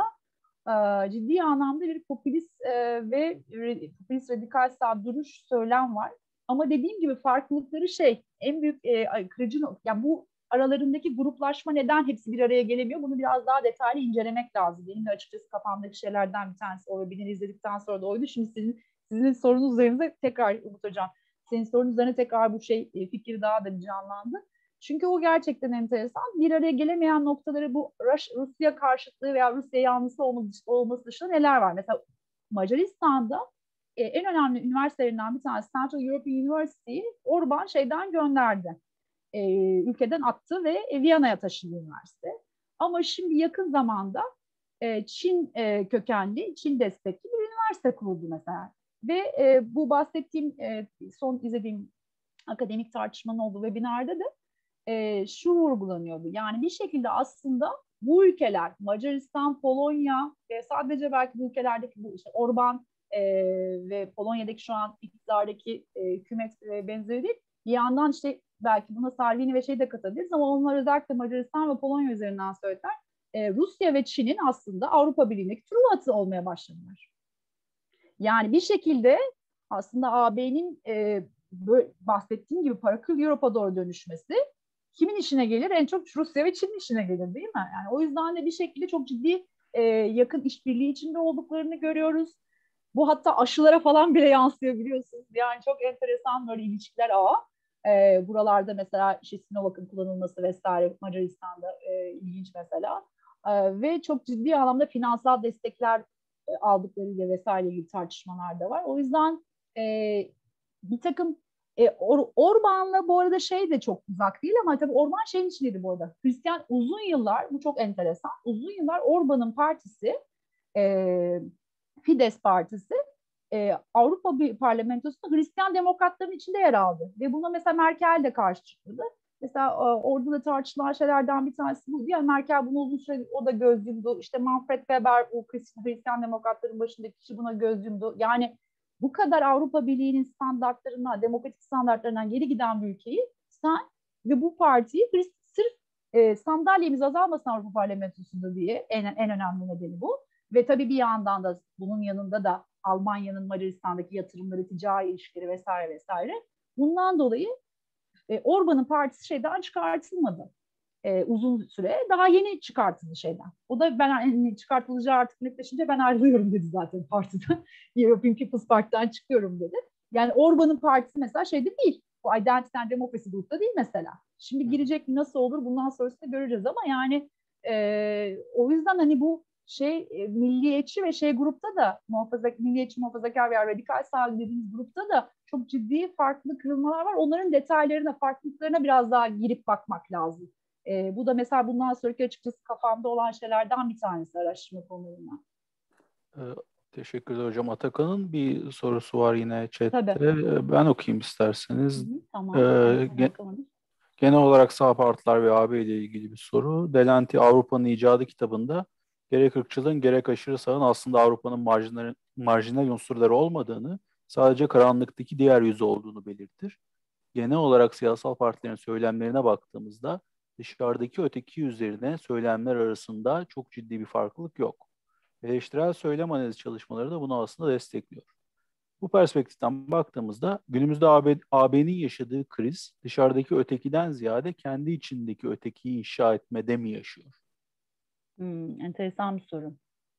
e, ciddi anlamda bir popülist e, ve popülist radikal sağ duruş söylem var. Ama dediğim gibi farklılıkları şey en büyük e, kırıcı nokta. Yani bu aralarındaki gruplaşma neden hepsi bir araya gelemiyor? Bunu biraz daha detaylı incelemek lazım. Benim de açıkçası kafamdaki şeylerden bir tanesi o webinarı izledikten sonra da oydu. Şimdi sizin sizin sorunuz üzerinde tekrar Umut Hocam, senin sorunun üzerine tekrar bu şey fikir daha da canlandı. Çünkü o gerçekten enteresan. Bir araya gelemeyen noktaları bu Rusya karşıtlığı veya Rusya yanlısı olması dışında neler var? Mesela Macaristan'da e, en önemli üniversitelerinden bir tanesi Central European University Orban şeyden gönderdi. E, ülkeden attı ve e, Viyana'ya taşındı üniversite. Ama şimdi yakın zamanda e, Çin e, kökenli, Çin destekli bir üniversite kuruldu mesela. Ve e, bu bahsettiğim e, son izlediğim akademik tartışmanın olduğu webinarda da e, şu vurgulanıyordu. Yani bir şekilde aslında bu ülkeler Macaristan, Polonya ve sadece belki bu ülkelerdeki bu işte Orban e, ve Polonya'daki şu an iktidardaki e, hükümet ve benzeri değil. Bir yandan işte belki buna Salvini ve şey de katabiliriz ama onlar özellikle Macaristan ve Polonya üzerinden söylediler. E, Rusya ve Çin'in aslında Avrupa Birliği'ndeki Truvat'ı olmaya başladılar. Yani bir şekilde aslında A B'nin e, bahsettiğim gibi Parakül Europe'a doğru dönüşmesi kimin işine gelir? En çok Rusya ve Çin'in işine gelir değil mi? Yani o yüzden de bir şekilde çok ciddi e, yakın işbirliği içinde olduklarını görüyoruz. Bu hatta aşılara falan bile yansıyor biliyorsunuz. Yani çok enteresan böyle ilişkiler ağı. E, buralarda mesela işte Sinovac'ın kullanılması vesaire Macaristan'da e, ilginç mesela. E, ve çok ciddi anlamda finansal destekler e, aldıklarıyla vesaire gibi tartışmalar da var. O yüzden e, bir takım e, Or- Orban'la bu arada şey de çok uzak değil ama tabii Orban şeyin içindeydi bu arada. Hristiyan uzun yıllar, bu çok enteresan, uzun yıllar Orban'ın partisi e, Fidesz partisi e, Avrupa Parlamentosu'nda Hristiyan demokratların içinde yer aldı. Ve buna mesela Merkel de karşı çıktı. Mesela e, orada da tartışılan şeylerden bir tanesi bu. Yani Merkel bunu uzun süre o da göz yumdu. İşte Manfred Weber, o Hristiyan demokratların başındaki kişi buna göz yumdu. Yani bu kadar Avrupa Birliği'nin standartlarına, demokratik standartlarından geri giden bir ülkeyi sen ve bu partiyi sırf E, sandalyemiz azalmasın Avrupa Parlamentosu'nda diye en, en önemli nedeni bu. Ve tabii bir yandan da bunun yanında da Almanya'nın Macaristan'daki yatırımları, ticari ilişkileri vesaire vesaire. Bundan dolayı e, Orban'ın partisi şeyden çıkartılmadı. E, uzun süre daha yeni çıkartıldı şeyden. O da ben yani çıkartılacağı artık netleşince ben ayrılıyorum dedi zaten partiden. European People's Party'den çıkıyorum dedi. Yani Orban'ın partisi mesela şeyde değil. Bu Identity and Democracy Group'ta değil mesela. Şimdi girecek mi, nasıl olur bundan sonrasında göreceğiz ama yani e, o yüzden hani bu şey e, milliyetçi ve şey grupta da muhafazakar, milliyetçi muhafazakar veya radikal sağ dediğimiz grupta da çok ciddi farklı kırılmalar var. Onların detaylarına, farklılıklarına biraz daha girip bakmak lazım. E, bu da mesela bundan sonraki açıkçası kafamda olan şeylerden bir tanesi araştırma konularından. Ee, teşekkürler hocam. Atakan'ın bir sorusu var yine chatte. Tabii. Ben okuyayım isterseniz. Hı hı, tamam. Ee, gen- genel olarak sağ partiler ve A B ile ilgili bir soru. Delenti Avrupa'nın icadı kitabında gerek ırkçılığın gerek aşırı sağın aslında Avrupa'nın marjinal, marjinal unsurları olmadığını, sadece karanlıktaki diğer yüzü olduğunu belirtir. Genel olarak siyasal partilerin söylemlerine baktığımızda dışarıdaki öteki yüzlerine söylemler arasında çok ciddi bir farklılık yok. Eleştirel söylem analizi çalışmaları da bunu aslında destekliyor. Bu perspektiften baktığımızda günümüzde A B'nin yaşadığı kriz dışarıdaki ötekiden ziyade kendi içindeki ötekiyi inşa etmede mi yaşıyor? Hmm, enteresan bir soru.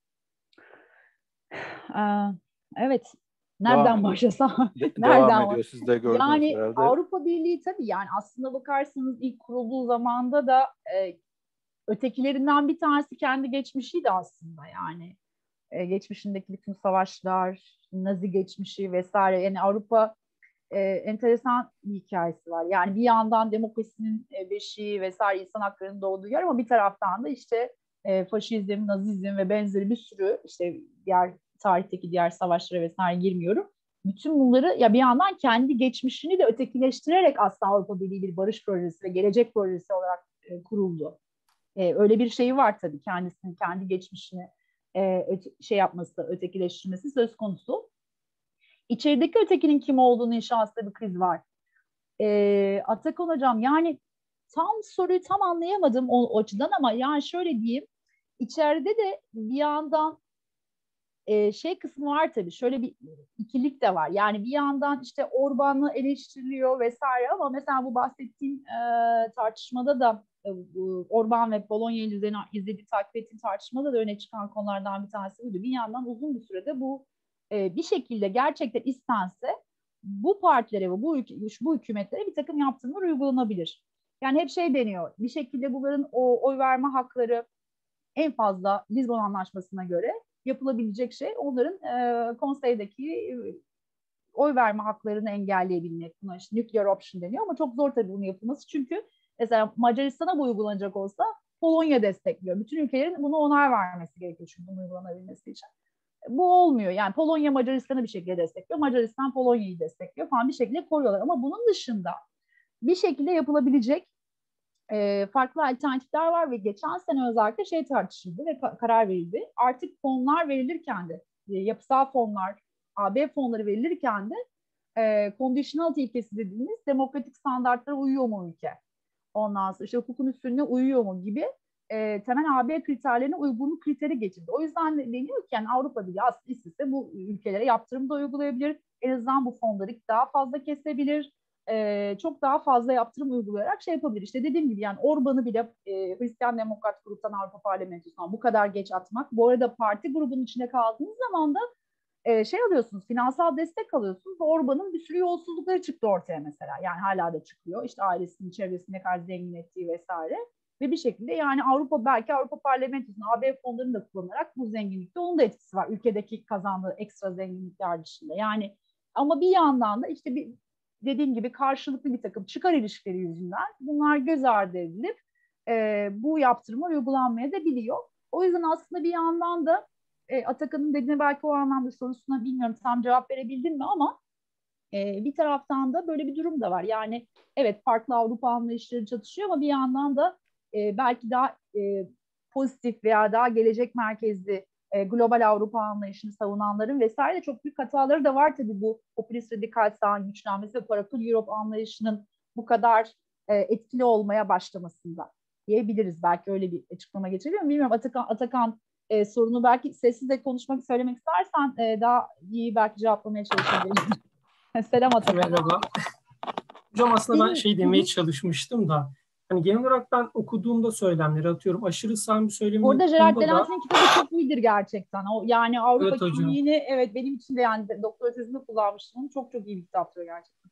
Ee, evet. Nereden Devam başlasam? De- Nereden devam ediyor. Siz de gördünüz yani herhalde. Avrupa Birliği tabii yani aslında bakarsanız ilk kurulduğu zamanda da e, ötekilerinden bir tanesi kendi geçmişiydi aslında yani. E, geçmişindeki bütün savaşlar, Nazi geçmişi vesaire. Yani Avrupa e, enteresan bir hikayesi var. Yani bir yandan demokrasinin e, beşiği vesaire insan haklarının doğduğu yer ama bir taraftan da işte e, faşizm, nazizm ve benzeri bir sürü işte diğer tarihteki diğer savaşlara vesaire girmiyorum. Bütün bunları ya bir yandan kendi geçmişini de ötekileştirerek aslında Avrupa Birliği bir barış projesi ve gelecek projesi olarak e, kuruldu. E, öyle bir şeyi var tabii kendisinin kendi geçmişini e, öte, şey yapması, ötekileştirmesi söz konusu. İçerideki ötekinin kim olduğunu inşasında bir kriz var. E, Atakan Hocam yani tam soruyu tam anlayamadım o, o açıdan ama yani şöyle diyeyim. İçeride de bir yandan e, şey kısmı var tabii. Şöyle bir ikilik de var. Yani bir yandan işte Orban'ı eleştiriliyor vesaire ama mesela bu bahsettiğim e, tartışmada da e, Orban ve Polonya üzerine izlediği takip ettiğim tartışmada da öne çıkan konulardan bir tanesi buydu. Bir yandan uzun bir sürede bu e, bir şekilde gerçekten istense bu partilere ve bu, bu hükümetlere bir takım yaptırımlar uygulanabilir. Yani hep şey deniyor. Bir şekilde bunların o oy verme hakları en fazla Lizbon Anlaşması'na göre yapılabilecek şey onların e, konseydeki e, oy verme haklarını engelleyebilmek. Buna işte nuclear option deniyor ama çok zor tabii bunun yapılması. Çünkü mesela Macaristan'a bu uygulanacak olsa Polonya destekliyor. Bütün ülkelerin bunu onay vermesi gerekiyor çünkü bunun uygulanabilmesi için. Bu olmuyor. Yani Polonya Macaristan'ı bir şekilde destekliyor. Macaristan Polonya'yı destekliyor falan bir şekilde koyuyorlar. Ama bunun dışında bir şekilde yapılabilecek e, farklı alternatifler var ve geçen sene özellikle şey tartışıldı ve ka- karar verildi. Artık fonlar verilirken de e, yapısal fonlar, A B fonları verilirken de e, conditionality ilkesi dediğimiz demokratik standartlara uyuyor mu ülke? Ondan sonra işte hukukun üstünlüğüne uyuyor mu gibi e, temel A B kriterlerine uygunluk kriteri getirdi. O yüzden de deniyor ki yani Avrupa Birliği aslında istese bu ülkelere yaptırım da uygulayabilir. En azından bu fonları daha fazla kesebilir. Ee, çok daha fazla yaptırım uygulayarak şey yapabilir. İşte dediğim gibi yani Orban'ı bile e, Hristiyan Demokrat gruptan Avrupa Parlamentosu'na bu kadar geç atmak. Bu arada parti grubunun içinde kaldığınız zaman da e, şey alıyorsunuz, finansal destek alıyorsunuz. Orban'ın bir sürü yolsuzlukları çıktı ortaya mesela. Yani hala da çıkıyor. İşte ailesinin çevresinde ne kadar zengin ettiği vesaire. Ve bir şekilde yani Avrupa belki Avrupa Parlamentosu'nun A B fonlarını da kullanarak bu zenginlikte onun da etkisi var. Ülkedeki kazandığı ekstra zenginlikler dışında. Yani ama bir yandan da işte bir dediğim gibi karşılıklı bir takım çıkar ilişkileri yüzünden bunlar göz ardı edilip e, bu yaptırımlar uygulanmaya da biliyor. O yüzden aslında bir yandan da e, Atakan'ın dediğine belki o anlamda sorusuna bilmiyorum tam cevap verebildim mi ama e, bir taraftan da böyle bir durum da var. Yani evet farklı Avrupa anlayışları çatışıyor ama bir yandan da e, belki daha e, pozitif veya daha gelecek merkezli e, global Avrupa anlayışını savunanların vesaire çok büyük hataları da var tabii bu popülist radikal sağın güçlenmesi ve parapol Europe anlayışının bu kadar e, etkili olmaya başlamasında. diyebiliriz. Belki öyle bir açıklama geçebilirim. Bilmiyorum Atakan, Atakan e, sorunu belki sessiz de konuşmak, söylemek istersen e, daha iyi belki cevaplamaya çalışabilirim. Selam Atakan. Merhaba. Hocam aslında ben Benim, şey demeye hı. çalışmıştım da hani genel olarak ben okuduğumda söylemleri atıyorum. Aşırı sağ bir söylemi Orada Gerard okuduğumda da Delanty'nin kitabı çok iyidir gerçekten. O yani Avrupa evet hocam. kimliğini evet benim için de yani doktora tezimde kullanmıştım. Çok çok iyi bir kitaptır gerçekten.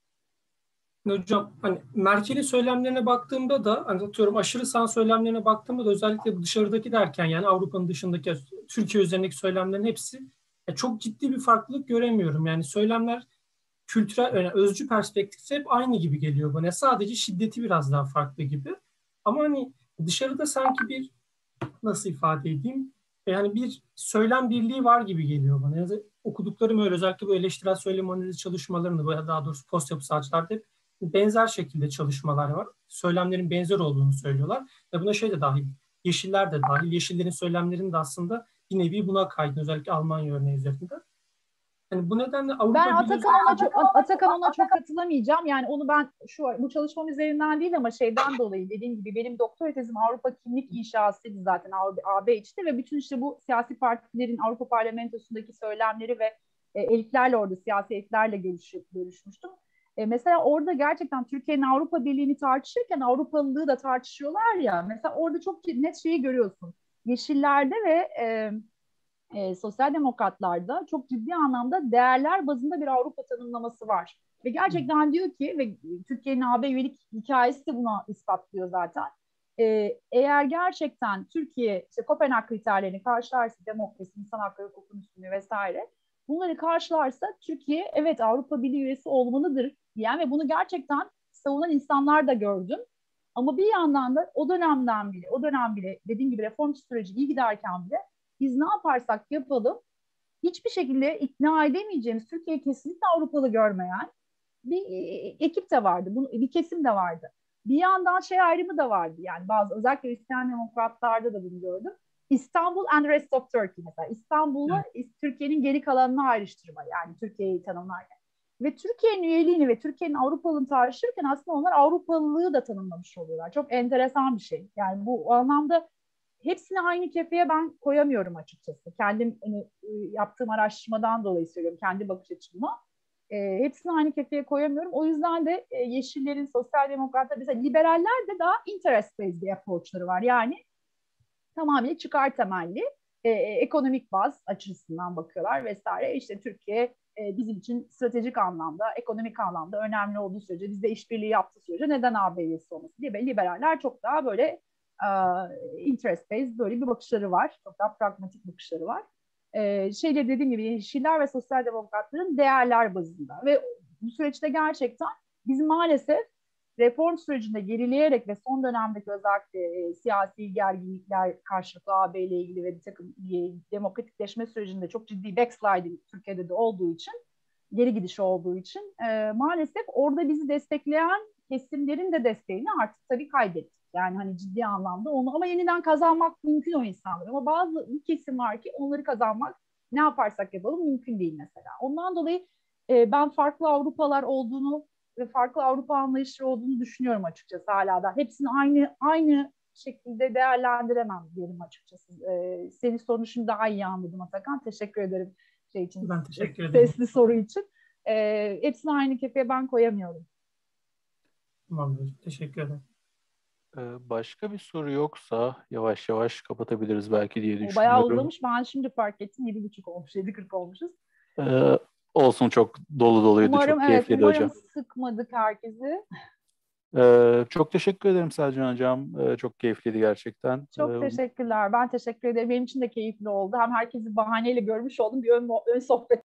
Hocam hani Merkel'in söylemlerine baktığımda da hani atıyorum aşırı sağ söylemlerine baktığımda da özellikle bu dışarıdaki derken yani Avrupa'nın dışındaki Türkiye üzerindeki söylemlerin hepsi ya çok ciddi bir farklılık göremiyorum. Yani söylemler kültürel, yani özcü perspektifte hep aynı gibi geliyor bana. Sadece şiddeti biraz daha farklı gibi. Ama hani dışarıda sanki bir nasıl ifade edeyim? Yani bir söylem birliği var gibi geliyor bana. Yani okuduklarım öyle özellikle bu eleştirel söylem analizi çalışmalarında daha doğrusu post yapısalcılarda hep benzer şekilde çalışmalar var. Söylemlerin benzer olduğunu söylüyorlar. Ve buna şey de dahil, Yeşiller de dahil. Yeşillerin söylemlerinin de aslında bir nevi buna kaydı. Özellikle Almanya örneği üzerinde. Yani bu nedenle Avrupa Ben Atakan Birliği... ona çok Atakan ona çok katılamayacağım. Yani onu ben şu bu çalışmam üzerinden değil ama şeyden dolayı dediğim gibi benim doktora tezim Avrupa kimlik inşasıydı zaten A B içinde ve bütün işte bu siyasi partilerin Avrupa Parlamentosu'ndaki söylemleri ve e, eliflerle orada siyasi eliflerle görüşüp görüşmüştüm. E, mesela orada gerçekten Türkiye'nin Avrupa Birliği'ni tartışırken Avrupalılığı da tartışıyorlar ya. Mesela orada çok net şeyi görüyorsun. Yeşillerde ve e, E, sosyal demokratlarda çok ciddi anlamda değerler bazında bir Avrupa tanımlaması var. Ve gerçekten diyor ki ve Türkiye'nin A B üyelik hikayesi de buna ispatlıyor zaten. E, eğer gerçekten Türkiye işte Kopenhag kriterlerini karşılarsa demokrasi, insan hakları, hukukun üstünlüğü vesaire bunları karşılarsa Türkiye evet Avrupa Birliği üyesi olmalıdır diyen ve bunu gerçekten savunan insanlar da gördüm. Ama bir yandan da o dönemden bile, o dönem bile dediğim gibi reform süreci iyi giderken bile biz ne yaparsak yapalım hiçbir şekilde ikna edemeyeceğimiz, Türkiye'yi kesinlikle Avrupalı görmeyen bir ekip de vardı. Bir kesim de vardı. Bir yandan şey ayrımı da vardı. Yani bazı özellikle Hristiyan demokratlarda da bunu gördüm. İstanbul and rest of Turkey mesela. İstanbul'la evet. Türkiye'nin geri kalanını ayrıştırma. Yani Türkiye'yi tanımlarken. Ve Türkiye'nin üyeliğini ve Türkiye'nin Avrupalılığını tartışırken aslında onlar Avrupalılığı da tanımlamış oluyorlar. Çok enteresan bir şey. Yani bu o anlamda hepsini aynı kefeye ben koyamıyorum açıkçası. Kendim hani, yaptığım araştırmadan dolayı söylüyorum, kendi bakış açımla. E, hepsini aynı kefeye koyamıyorum. O yüzden de e, Yeşillerin, Sosyal Demokratlar, mesela liberaller de daha interest-based bir approach'ları var. Yani tamamen çıkar temelli, e, ekonomik baz açısından bakıyorlar vesaire. İşte Türkiye e, bizim için stratejik anlamda, ekonomik anlamda önemli olduğu sürece, bizde işbirliği yaptığı sürece neden A B üyesi olması diye. Liberaller çok daha böyle interest based böyle bir bakışları var. Çok daha pragmatik bakışları var. Ee, şeyle dediğim gibi Yeşiller ve Sosyal Demokratların değerler bazında ve bu süreçte gerçekten biz maalesef reform sürecinde gerileyerek ve son dönemdeki özellikle e, siyasi gerginlikler karşılıklı A B ile ilgili ve bir takım e, demokratikleşme sürecinde çok ciddi backsliding Türkiye'de de olduğu için, geri gidiş olduğu için e, maalesef orada bizi destekleyen kesimlerin de desteğini artık tabii kaybettik. Yani hani ciddi anlamda onu ama yeniden kazanmak mümkün o insanlar. Ama bazı bir kesim var ki onları kazanmak ne yaparsak yapalım mümkün değil mesela. Ondan dolayı e, ben farklı Avrupalar olduğunu ve farklı Avrupa anlayışları olduğunu düşünüyorum açıkçası hala da. Hepsini aynı aynı şekilde değerlendiremem diyelim açıkçası. E, senin sorunu şimdi daha iyi anladım Atakan. Teşekkür ederim şey için. Ben teşekkür ederim. Sesli soru için. E, hepsini aynı kefeye ben koyamıyorum. Tamamdır. Teşekkür ederim. Başka bir soru yoksa yavaş yavaş kapatabiliriz belki diye düşünüyorum. O bayağı uzamış. Ben şimdi fark ettim. yedi buçuk olmuş. yedi kırk olmuşuz. Ee, olsun çok dolu doluydu. Umarım, çok evet, keyifliydi umarım hocam. sıkmadık herkesi. Ee, çok teşekkür ederim Selcan Hocam. Ee, çok keyifliydi gerçekten. Çok ee, teşekkürler. Ben teşekkür ederim. Benim için de keyifli oldu. Hem herkesi bahaneyle görmüş oldum. Bir ön, ön sohbet